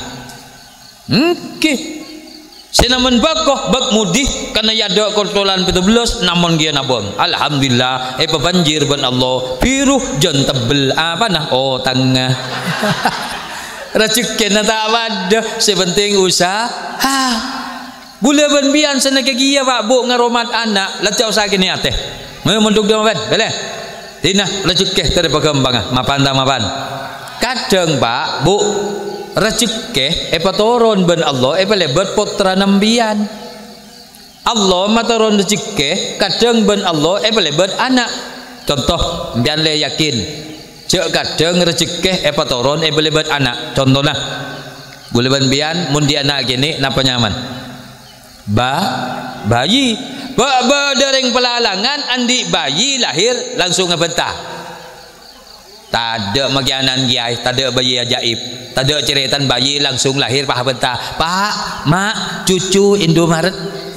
oke senaman bakoh bak mudih karena yada kotolan petu belas namun dia nabon alhamdulillah eh banjir ban Allah biru jon tebel apa nah oh tengah rezeki na tak ada sepenting usaha ha gula ban bian sana kegia pak bu ngaromat anak lecau sakit ni ateh memunduk dia mapan boleh tina rezeki tadi perkembangan mapan tak mapan kadang pak bu rezeki apa turun ben Allah apa lebat putra nambian Allah mataron rezeki kadang ben Allah apa lebat anak contoh bian le yakin cek kadang rezeki apa turun apa lebat anak contohnya boleh ben bian mun dia anak gini napa nyaman ba bayi ba ba dereng pelalangan andi bayi lahir langsung ngebentah Tak ada magianan giai, tak ada bayi ajaib, tak ada ceretan bayi langsung lahir pak bentar. Pak, mak, cucu Indomaret.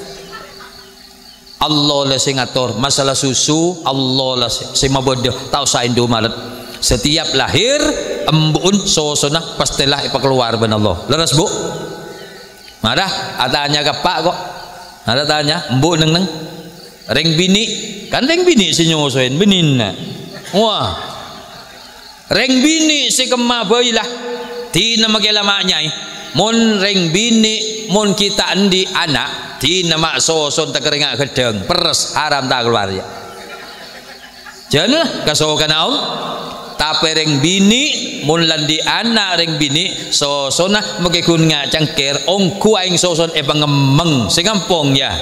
Allah lah sing ngatur masalah susu, Allah lah sing mabodoh tak usah Indomaret. Setiap lahir embun sosona pastilah ipa keluar ben Allah. Leres Bu? Marah atanya ke Pak kok. Ada tanya, embu neng neng. Reng bini, kan reng bini si nyosoin beninna. Wah. Reng bini si kemah bayi lah. Tina makela maknya. Mun reng bini, mun kita endi anak. Tina mak soson tak keringak gedeng. Peres haram tak keluar ya. Jangan kasokan Allah. Tapi reng bini, mun landi anak reng bini. Sosona magikun nga cangkir. Ongku aing soson e pangemeng. Singampong ya.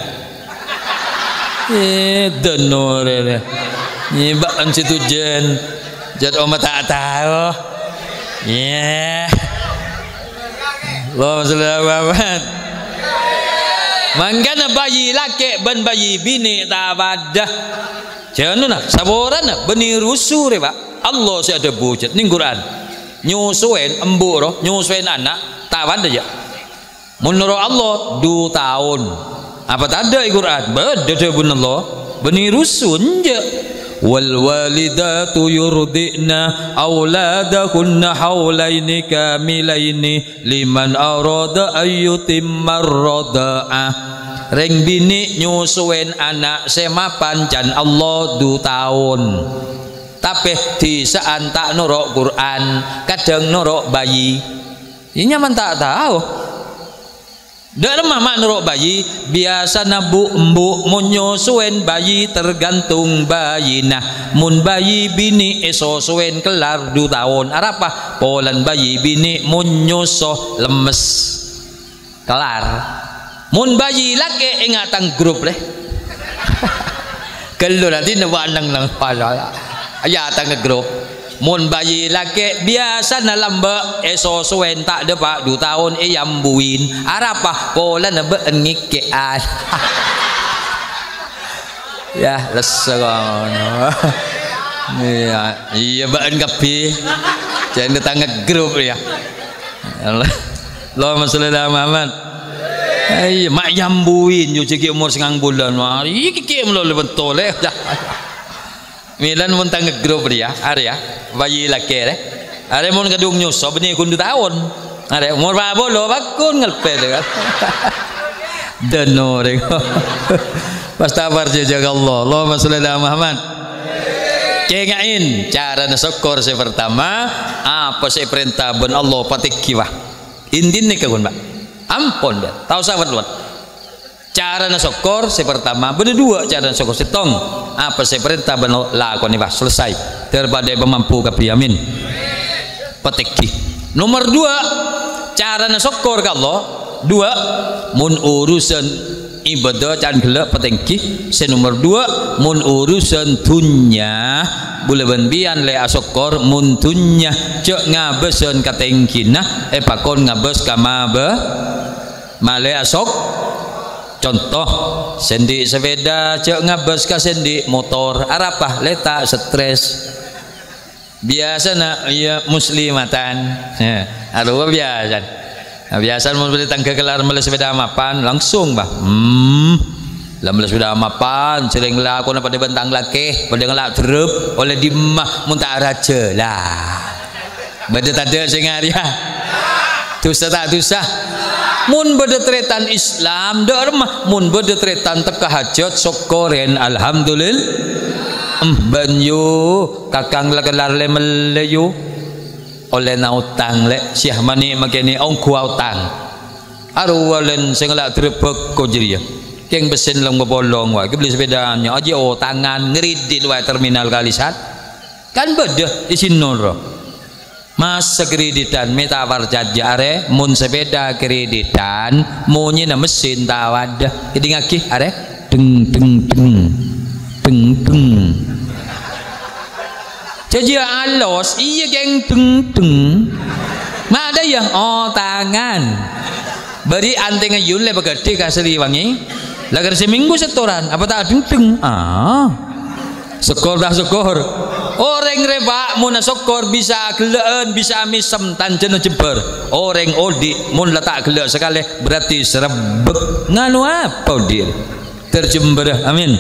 Eh, denore. Nyibaan situ jen. Jad oma tak tahu. Ya. Allahumma sholli ala Muhammad. Mangkana bayi laki ben bayi bini tak ada. Jangan nak saboran nak beni rusuh re Pak. Allah si ada bujat ning Quran. Nyusuin embu roh, nyusuin anak tak ada ya. Menurut Allah dua tahun. Apa tak ada Quran? Beda pun Allah. Beni rusuh je. Wal walidatu yurdina auladahunna haulaini kamilaini liman arada ayyutimar rada'ah. Reng bini nyusuin anak semapan jan Allah du tahun. Tapi di saat tak nuruk Quran kadang nuruk bayi. Ini nyaman tak tahu. Dak mama nuruk bayi biasa nabu embu munyusuen bayi tergantung bayi nah mun bayi bini eso suen kelar du tahun arapa polan bayi bini munyuso lemes kelar mun bayi laki ingatan grup leh kalau nanti nawa nang nang pasal ayat tang grup mun bayi laki biasa na lamba eso suen tak ada pak dua tahun e yambuin arapa pola na beun ngikean ya lesegon iya iya beun kapi jangan datang grup ya Allah Allahumma sholli ala Muhammad. Iya mak yambuin yo ciki umur sengang bulan wah iki ki mlo betul eh Milan mun tang grup dia, area bayi laki deh. Area mun kadung nyuso benih kun dua tahun. Area umur berapa lo bakun ngelpe deh. Deno deh. Pastabar jaga Allah. Allahumma sholli ala Muhammad. Cengain cara nasokor saya pertama apa saya perintah ben Allah patik kiwah. Indin nih kagun Pak. Ampun dia. Tahu sahabat luar. Cara nasokor saya pertama berdua cara nasokor setong apa saya perintah benar lakon ini selesai daripada mampu kapi amin petiki nomor dua cara nasokor ke Allah dua mun urusan ibadah can gelap petiki se nomor dua mun urusan dunya boleh benbian le asokor mun dunya cek ngabesan katengkina eh pakon ngabes kamabe male asok contoh sendi sepeda cek ngabes ka sendi motor arapah letak stres biasa nak ya muslimatan ya aduh biasa nah, biasa mau datang ke kelar mele sepeda mapan langsung bah hmm lah mele sepeda mapan sering laku pada bentang laki pada ngelak drup oleh dimah muntah raja lah beda tade sing aria dosa tak dosa mun bedetretan Islam dermah mun bedetretan teka hajat sokoren alhamdulillah banyu kakang lekelar le meleyu oleh nautang le syah mani makeni ongku autang arwalen sing lak drebek ko jiria keng besen lang bolong wae beli sepedanya aja oh tangan ngeridit wae terminal Kalisat kan beda isin noro masa kreditan metawar jajare mun sepeda kreditan munyi na mesin tawada jadi ngaki are deng deng deng deng deng jadi alos iya geng deng deng mak ada yang oh tangan beri anteng ayun le bagade kaseli wangi lagar seminggu setoran apa tak deng deng ah skor dah skor orang rebak mun sokor bisa geleen bisa misem tanjen jeber orang odi mun letak gelek sekali berarti serebek nganu apa dia terjember amin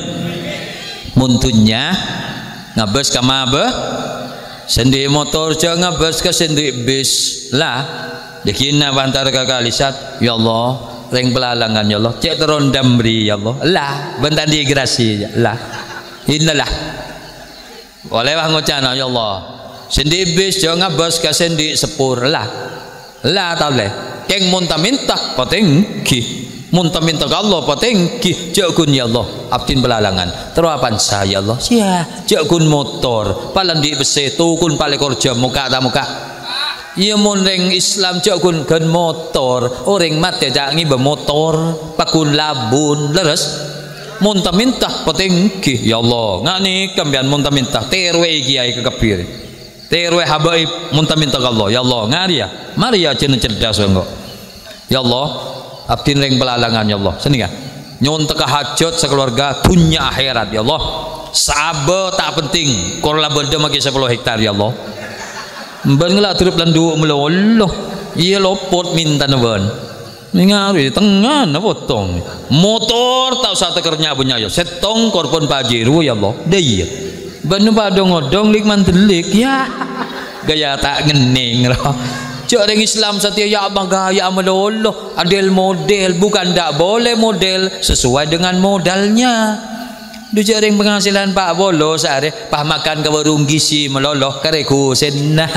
muntunya ngabes ka mabe sendi motor jangan ngabes ke sendi bis lah dikina bantar kakalisat ya Allah reng pelalangan ya Allah cek terondam beri ya Allah lah bentar digrasi lah inilah oleh wah ngocana ya Allah sendi bis jangan ngabes ke sendi sepur lah lah tau leh keng munta minta pateng ki munta minta ke Allah pateng ki jakun ya Allah abdin pelalangan terapan saya Allah sia jakun motor palan di besi tukun pale korja muka tak muka iya moneng Islam jakun kan motor orang mati jangi bermotor pakun labun leres munta minta pateng ki ya Allah ngani kambian munta minta terwe kiai kekepir terwe habaib munta minta ke Allah ya Allah ngari ya mari ya cina cerdas enggak ya Allah abdin ring pelalangan ya Allah sini kan nyon teka hajat sekeluarga dunia akhirat ya Allah sabar tak penting korla benda maki sepuluh hektar ya Allah ben ngelak turut landu meloloh iya lopot minta naban ngari tengah na potong motor tak usah tekernya punya ya setong korpon pajiru ya Allah dia ben pada ngodong lik mantelik ya gaya tak ngening loh cak orang Islam setia ya abang gaya meloloh adil model bukan tak boleh model sesuai dengan modalnya du cak orang penghasilan pak bolo sehari pak makan ke warung gizi meloloh kareku senah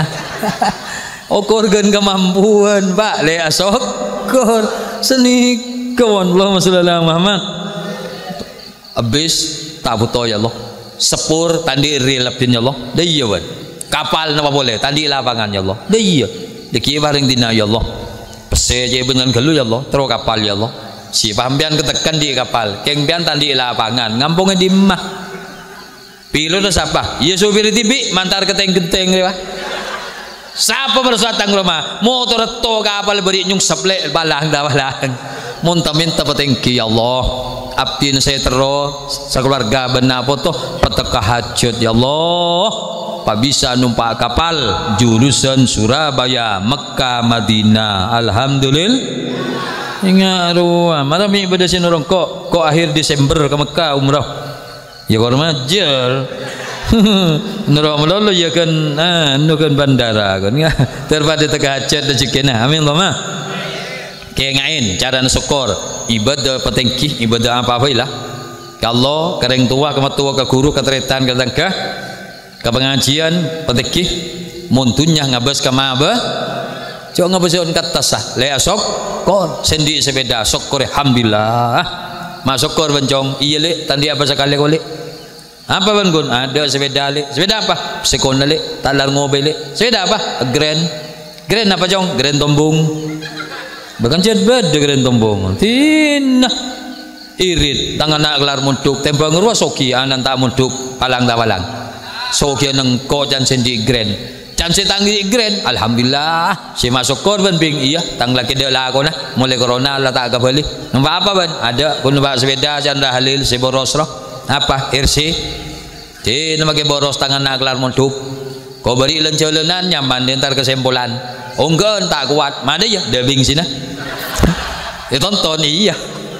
okur gen kemampuan pak le asokor seni kawan Allah masalah Muhammad habis tak butuh ya Allah sepur tandi rilapin ya Allah dah iya wan kapal apa boleh tandi lapangan ya Allah dah iya deki bareng dina ya Allah pese je benan gelu ya Allah terus kapal ya Allah si pambian ketekan di kapal kengbian tandi lapangan ngampungnya di mah pilot siapa iya supir tibi mantar keteng-keteng ya siapa bersuatang rumah motor to kapal beri nyung seplek balang dah balang muntah minta petengki ya Allah abdin saya terus sekeluarga benar foto peteka hajat ya Allah pak bisa numpak kapal jurusan Surabaya Mekah Madinah alhamdulillah ingat ruah mana mi bedasin orang kok kok akhir Desember ke Mekah umrah ya kor majer nerok melolo ya kan ah nu kan bandara kan terpada teka hajat rezekina amin Allahumma kengain cara syukur ibadah petengki ibadah apa-apa lah kalau kereng tua kematua ke guru ketretan ke tangka ke pengajian petengki muntunya ngabas ke maba cok ngabas on katasah le asok kor sendi sepeda syukur alhamdulillah masuk kor bencong iya le tandi apa sekali kole apa ban gun ada sepeda le sepeda apa sekon le talar mobil le sepeda apa grand grand apa jong grand tombong bahkan jet bed grand tombong tina irit tangan nak kelar munduk tembang ruas soki anan tak munduk palang tak palang soki neng ko jan sendi grand jan setangi grand alhamdulillah si masuk korban bing iya tang laki dek lah aku nah mulai corona lah tak kembali nampak apa ban ada pun nampak sepeda jan dah halil si boros roh apa irsi di nama ke boros tangan nak kelar munduk kau beri lencelenan nyaman ntar kesimpulan oh enggak tak kuat mana ya debing sini ya tonton iya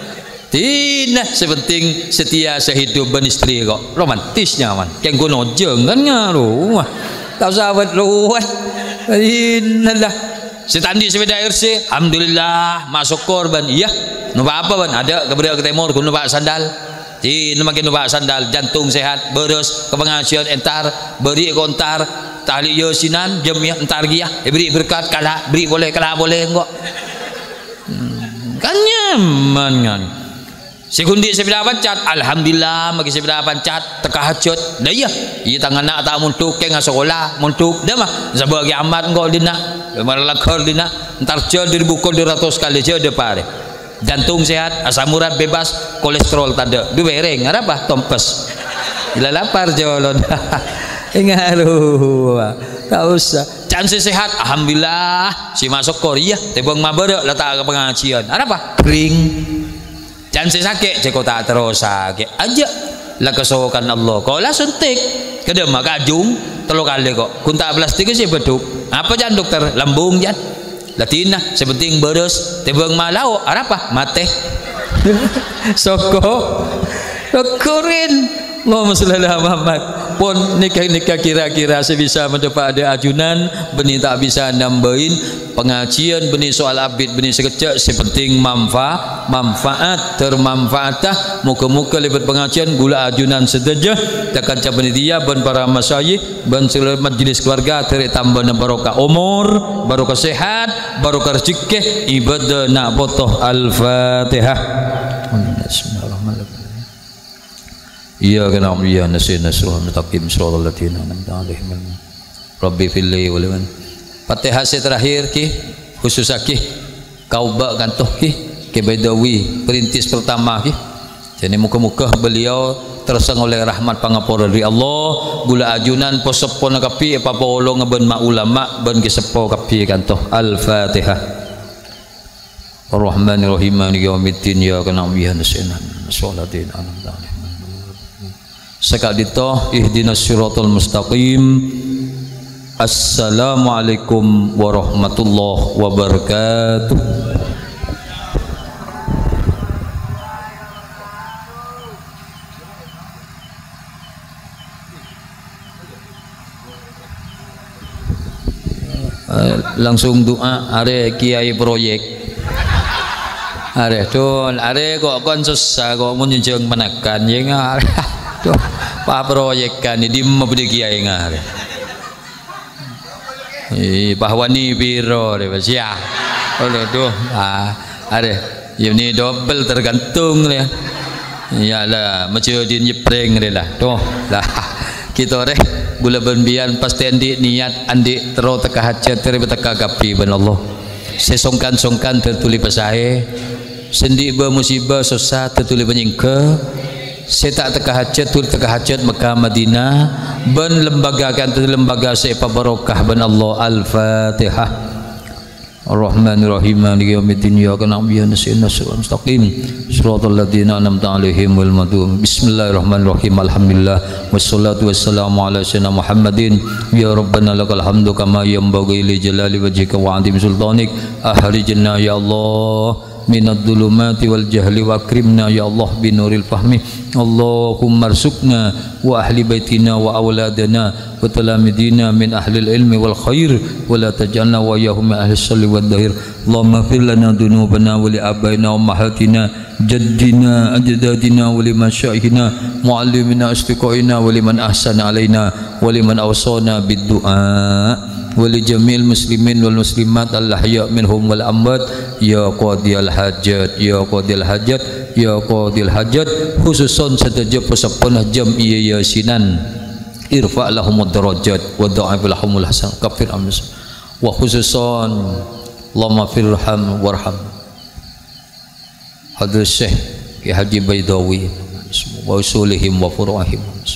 tina sepenting setia sehidup beristri kok romantisnya man yang kuno jangan ngaruh tak usah buat luar inilah setandi sepeda R C alhamdulillah masuk korban iya numpak apa ban ada kepada ke timur kuno numpak sandal tina makin numpak sandal jantung sehat beres ke pengajian entar beri kontar tali yosinan jamiah entar gia beri berkat kalah beri boleh kalah boleh enggak hmm, kan nyaman kan sekundi sepeda pancat alhamdulillah bagi sepeda pancat teka hajat dah iya iya tangan nak tak muntuk ke ngan sekolah muntuk dah mah sebagai amat enggak dina malah kor dina entar jauh diribukul dua ratus kali jauh depan jantung sehat asam urat bebas kolesterol tanda dua bereng apa tompes gila lapar jolon ngaruh tak usah chance sehat alhamdulillah si masuk Korea tebang mabara letak ke pengajian apa kering chance sakit ceko tak terus sakit aja lah kesokan Allah kalau suntik kedema kajung telur kali kok kuntak plastik sih beduk apa jan dokter lambung jan latina sepenting beres tebang malau apa mate soko kurin Allahumma sholli ala Muhammad pun nikah-nikah kira-kira sebisa mendapat ada ajunan benih tak bisa nambahin pengajian benih soal abid benih sekejap sepenting manfaat manfaat termanfaatah muka-muka lebat pengajian gula ajunan sedejah takkan cabani dia ben para masyayikh ben seluruh majlis keluarga terik tambah barokah umur barokah sehat barokah rezeki ibadah nak potoh al-fatihah. Bismillahirrahmanirrahim. Iyyaka na'budu wa iyyaka nasta'in ihdinas mustaqim shiratal ladzina an'amta 'alaihim Rabbi filli wa liman Fatihah terakhir ki khusus ki kauba kantoh ki ke Baidawi perintis pertama ki jadi muka-muka beliau tersang oleh rahmat pangapura dari Allah gula ajunan posepon kapi apa polo ngeben ma ulama ben ki sepo kapi kantoh al-Fatihah. Ar-Rahmanir-Rahim maliki yaumiddin iyyaka na'budu wa iyyaka nasta'in ihdinas siratal ladzina an'amta 'alaihim Sakadito ihdinas siratal mustaqim. Assalamualaikum warahmatullahi wabarakatuh. Langsung doa are kiai proyek are don are kok kon susah kok mun njeng menekan ye are tuh pak proyek kan di mabdi kiai ngare eh pahwani biro de sia oleh tuh ah are ini double tergantung ya iyalah macam di nyepreng de lah tuh lah kita reh gula benbian pasti andi niat andi terus teka hajat terus teka gapi ben Allah sesongkan-songkan tertuli pesahe sendi ba musibah susah tertuli penyingke saya tak teka hajat tu teka hajat Mekah Madinah ben lembaga kan tu lembaga sepa barokah ben Allah al-Fatihah. Ar-Rahmanir-Rahim maliki yaumiddin iyyaka na'budu wa iyyaka nasta'in mustaqim shiratal ladzina an'amta 'alaihim wal maghdub. Bismillahirrahmanirrahim. Alhamdulillah wassalatu wassalamu ala sayyidina Muhammadin ya rabbana lakal hamdu kama yanbaghi li jalali wajhika wa 'azimi sultanik ahrijna ya Allah minad dhulumati wal jahli wa akrimna ya Allah binuril fahmi Allahumma arzuqna wa ahli baitina wa awladana wa talamidina min ahli ilmi wal khair wa la taj'alna wa yahum ahli salli wad dahir Allahumma fir lana dhunubana wa li abaina wa ummahatina jaddina ajdadina wa liman syaihina muallimina istiqaina wa liman ahsana alaina wa liman awsana bid du'a wali jamil muslimin wal muslimat al ahya minhum wal amwat ya qadiyal hajat ya qadiyal hajat ya qadiyal hajat khususon sadaja pesepena jam'iyah yasinan irfa lahumud darajat wa da'if lahumul hasan kafir amis wa khususon Allahumma firham warham hadis Syekh Ki Haji Baidawi wa usulihim wa furu'ihim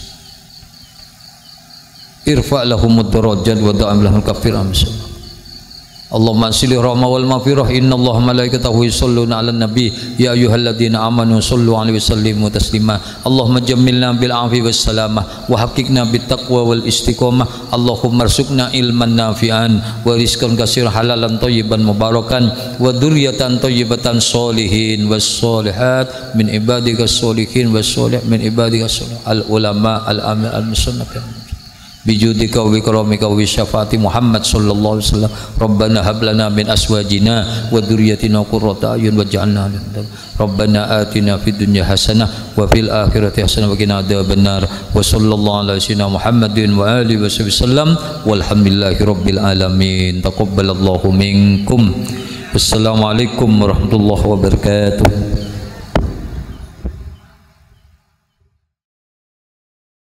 irfa' lahumud darajat wa da'am lahum kafir amsa Allahumma silih rahmah wal maghfirah innallaha malaikatahu yusholluna 'alan nabi ya ayyuhalladzina amanu shollu 'alaihi wa sallimu taslima Allahumma jammilna bil 'afi was salamah wa haqiqna bit taqwa wal istiqamah Allahumma arzuqna ilman nafi'an wa rizqan katsiran halalan thayyiban mubarakan wa dzurriyyatan thayyibatan sholihin was sholihat min ibadika sholihin was sholih min ibadika sholih al ulama al amil al musannaf bijudika wa ikramika wa syafaati Muhammad sallallahu alaihi wasallam Rabbana hab lana min aswajina wa dzurriyyatina qurrata a'yun waj'alna lil muttaqin Rabbana atina fid dunya hasanah wa fil akhirati hasanah wa qina adzabannar wa sallallahu ala sayyidina Muhammadin wa alihi wasallam walhamdulillahi rabbil alamin taqabbalallahu minkum. Wassalamualaikum warahmatullahi wabarakatuh.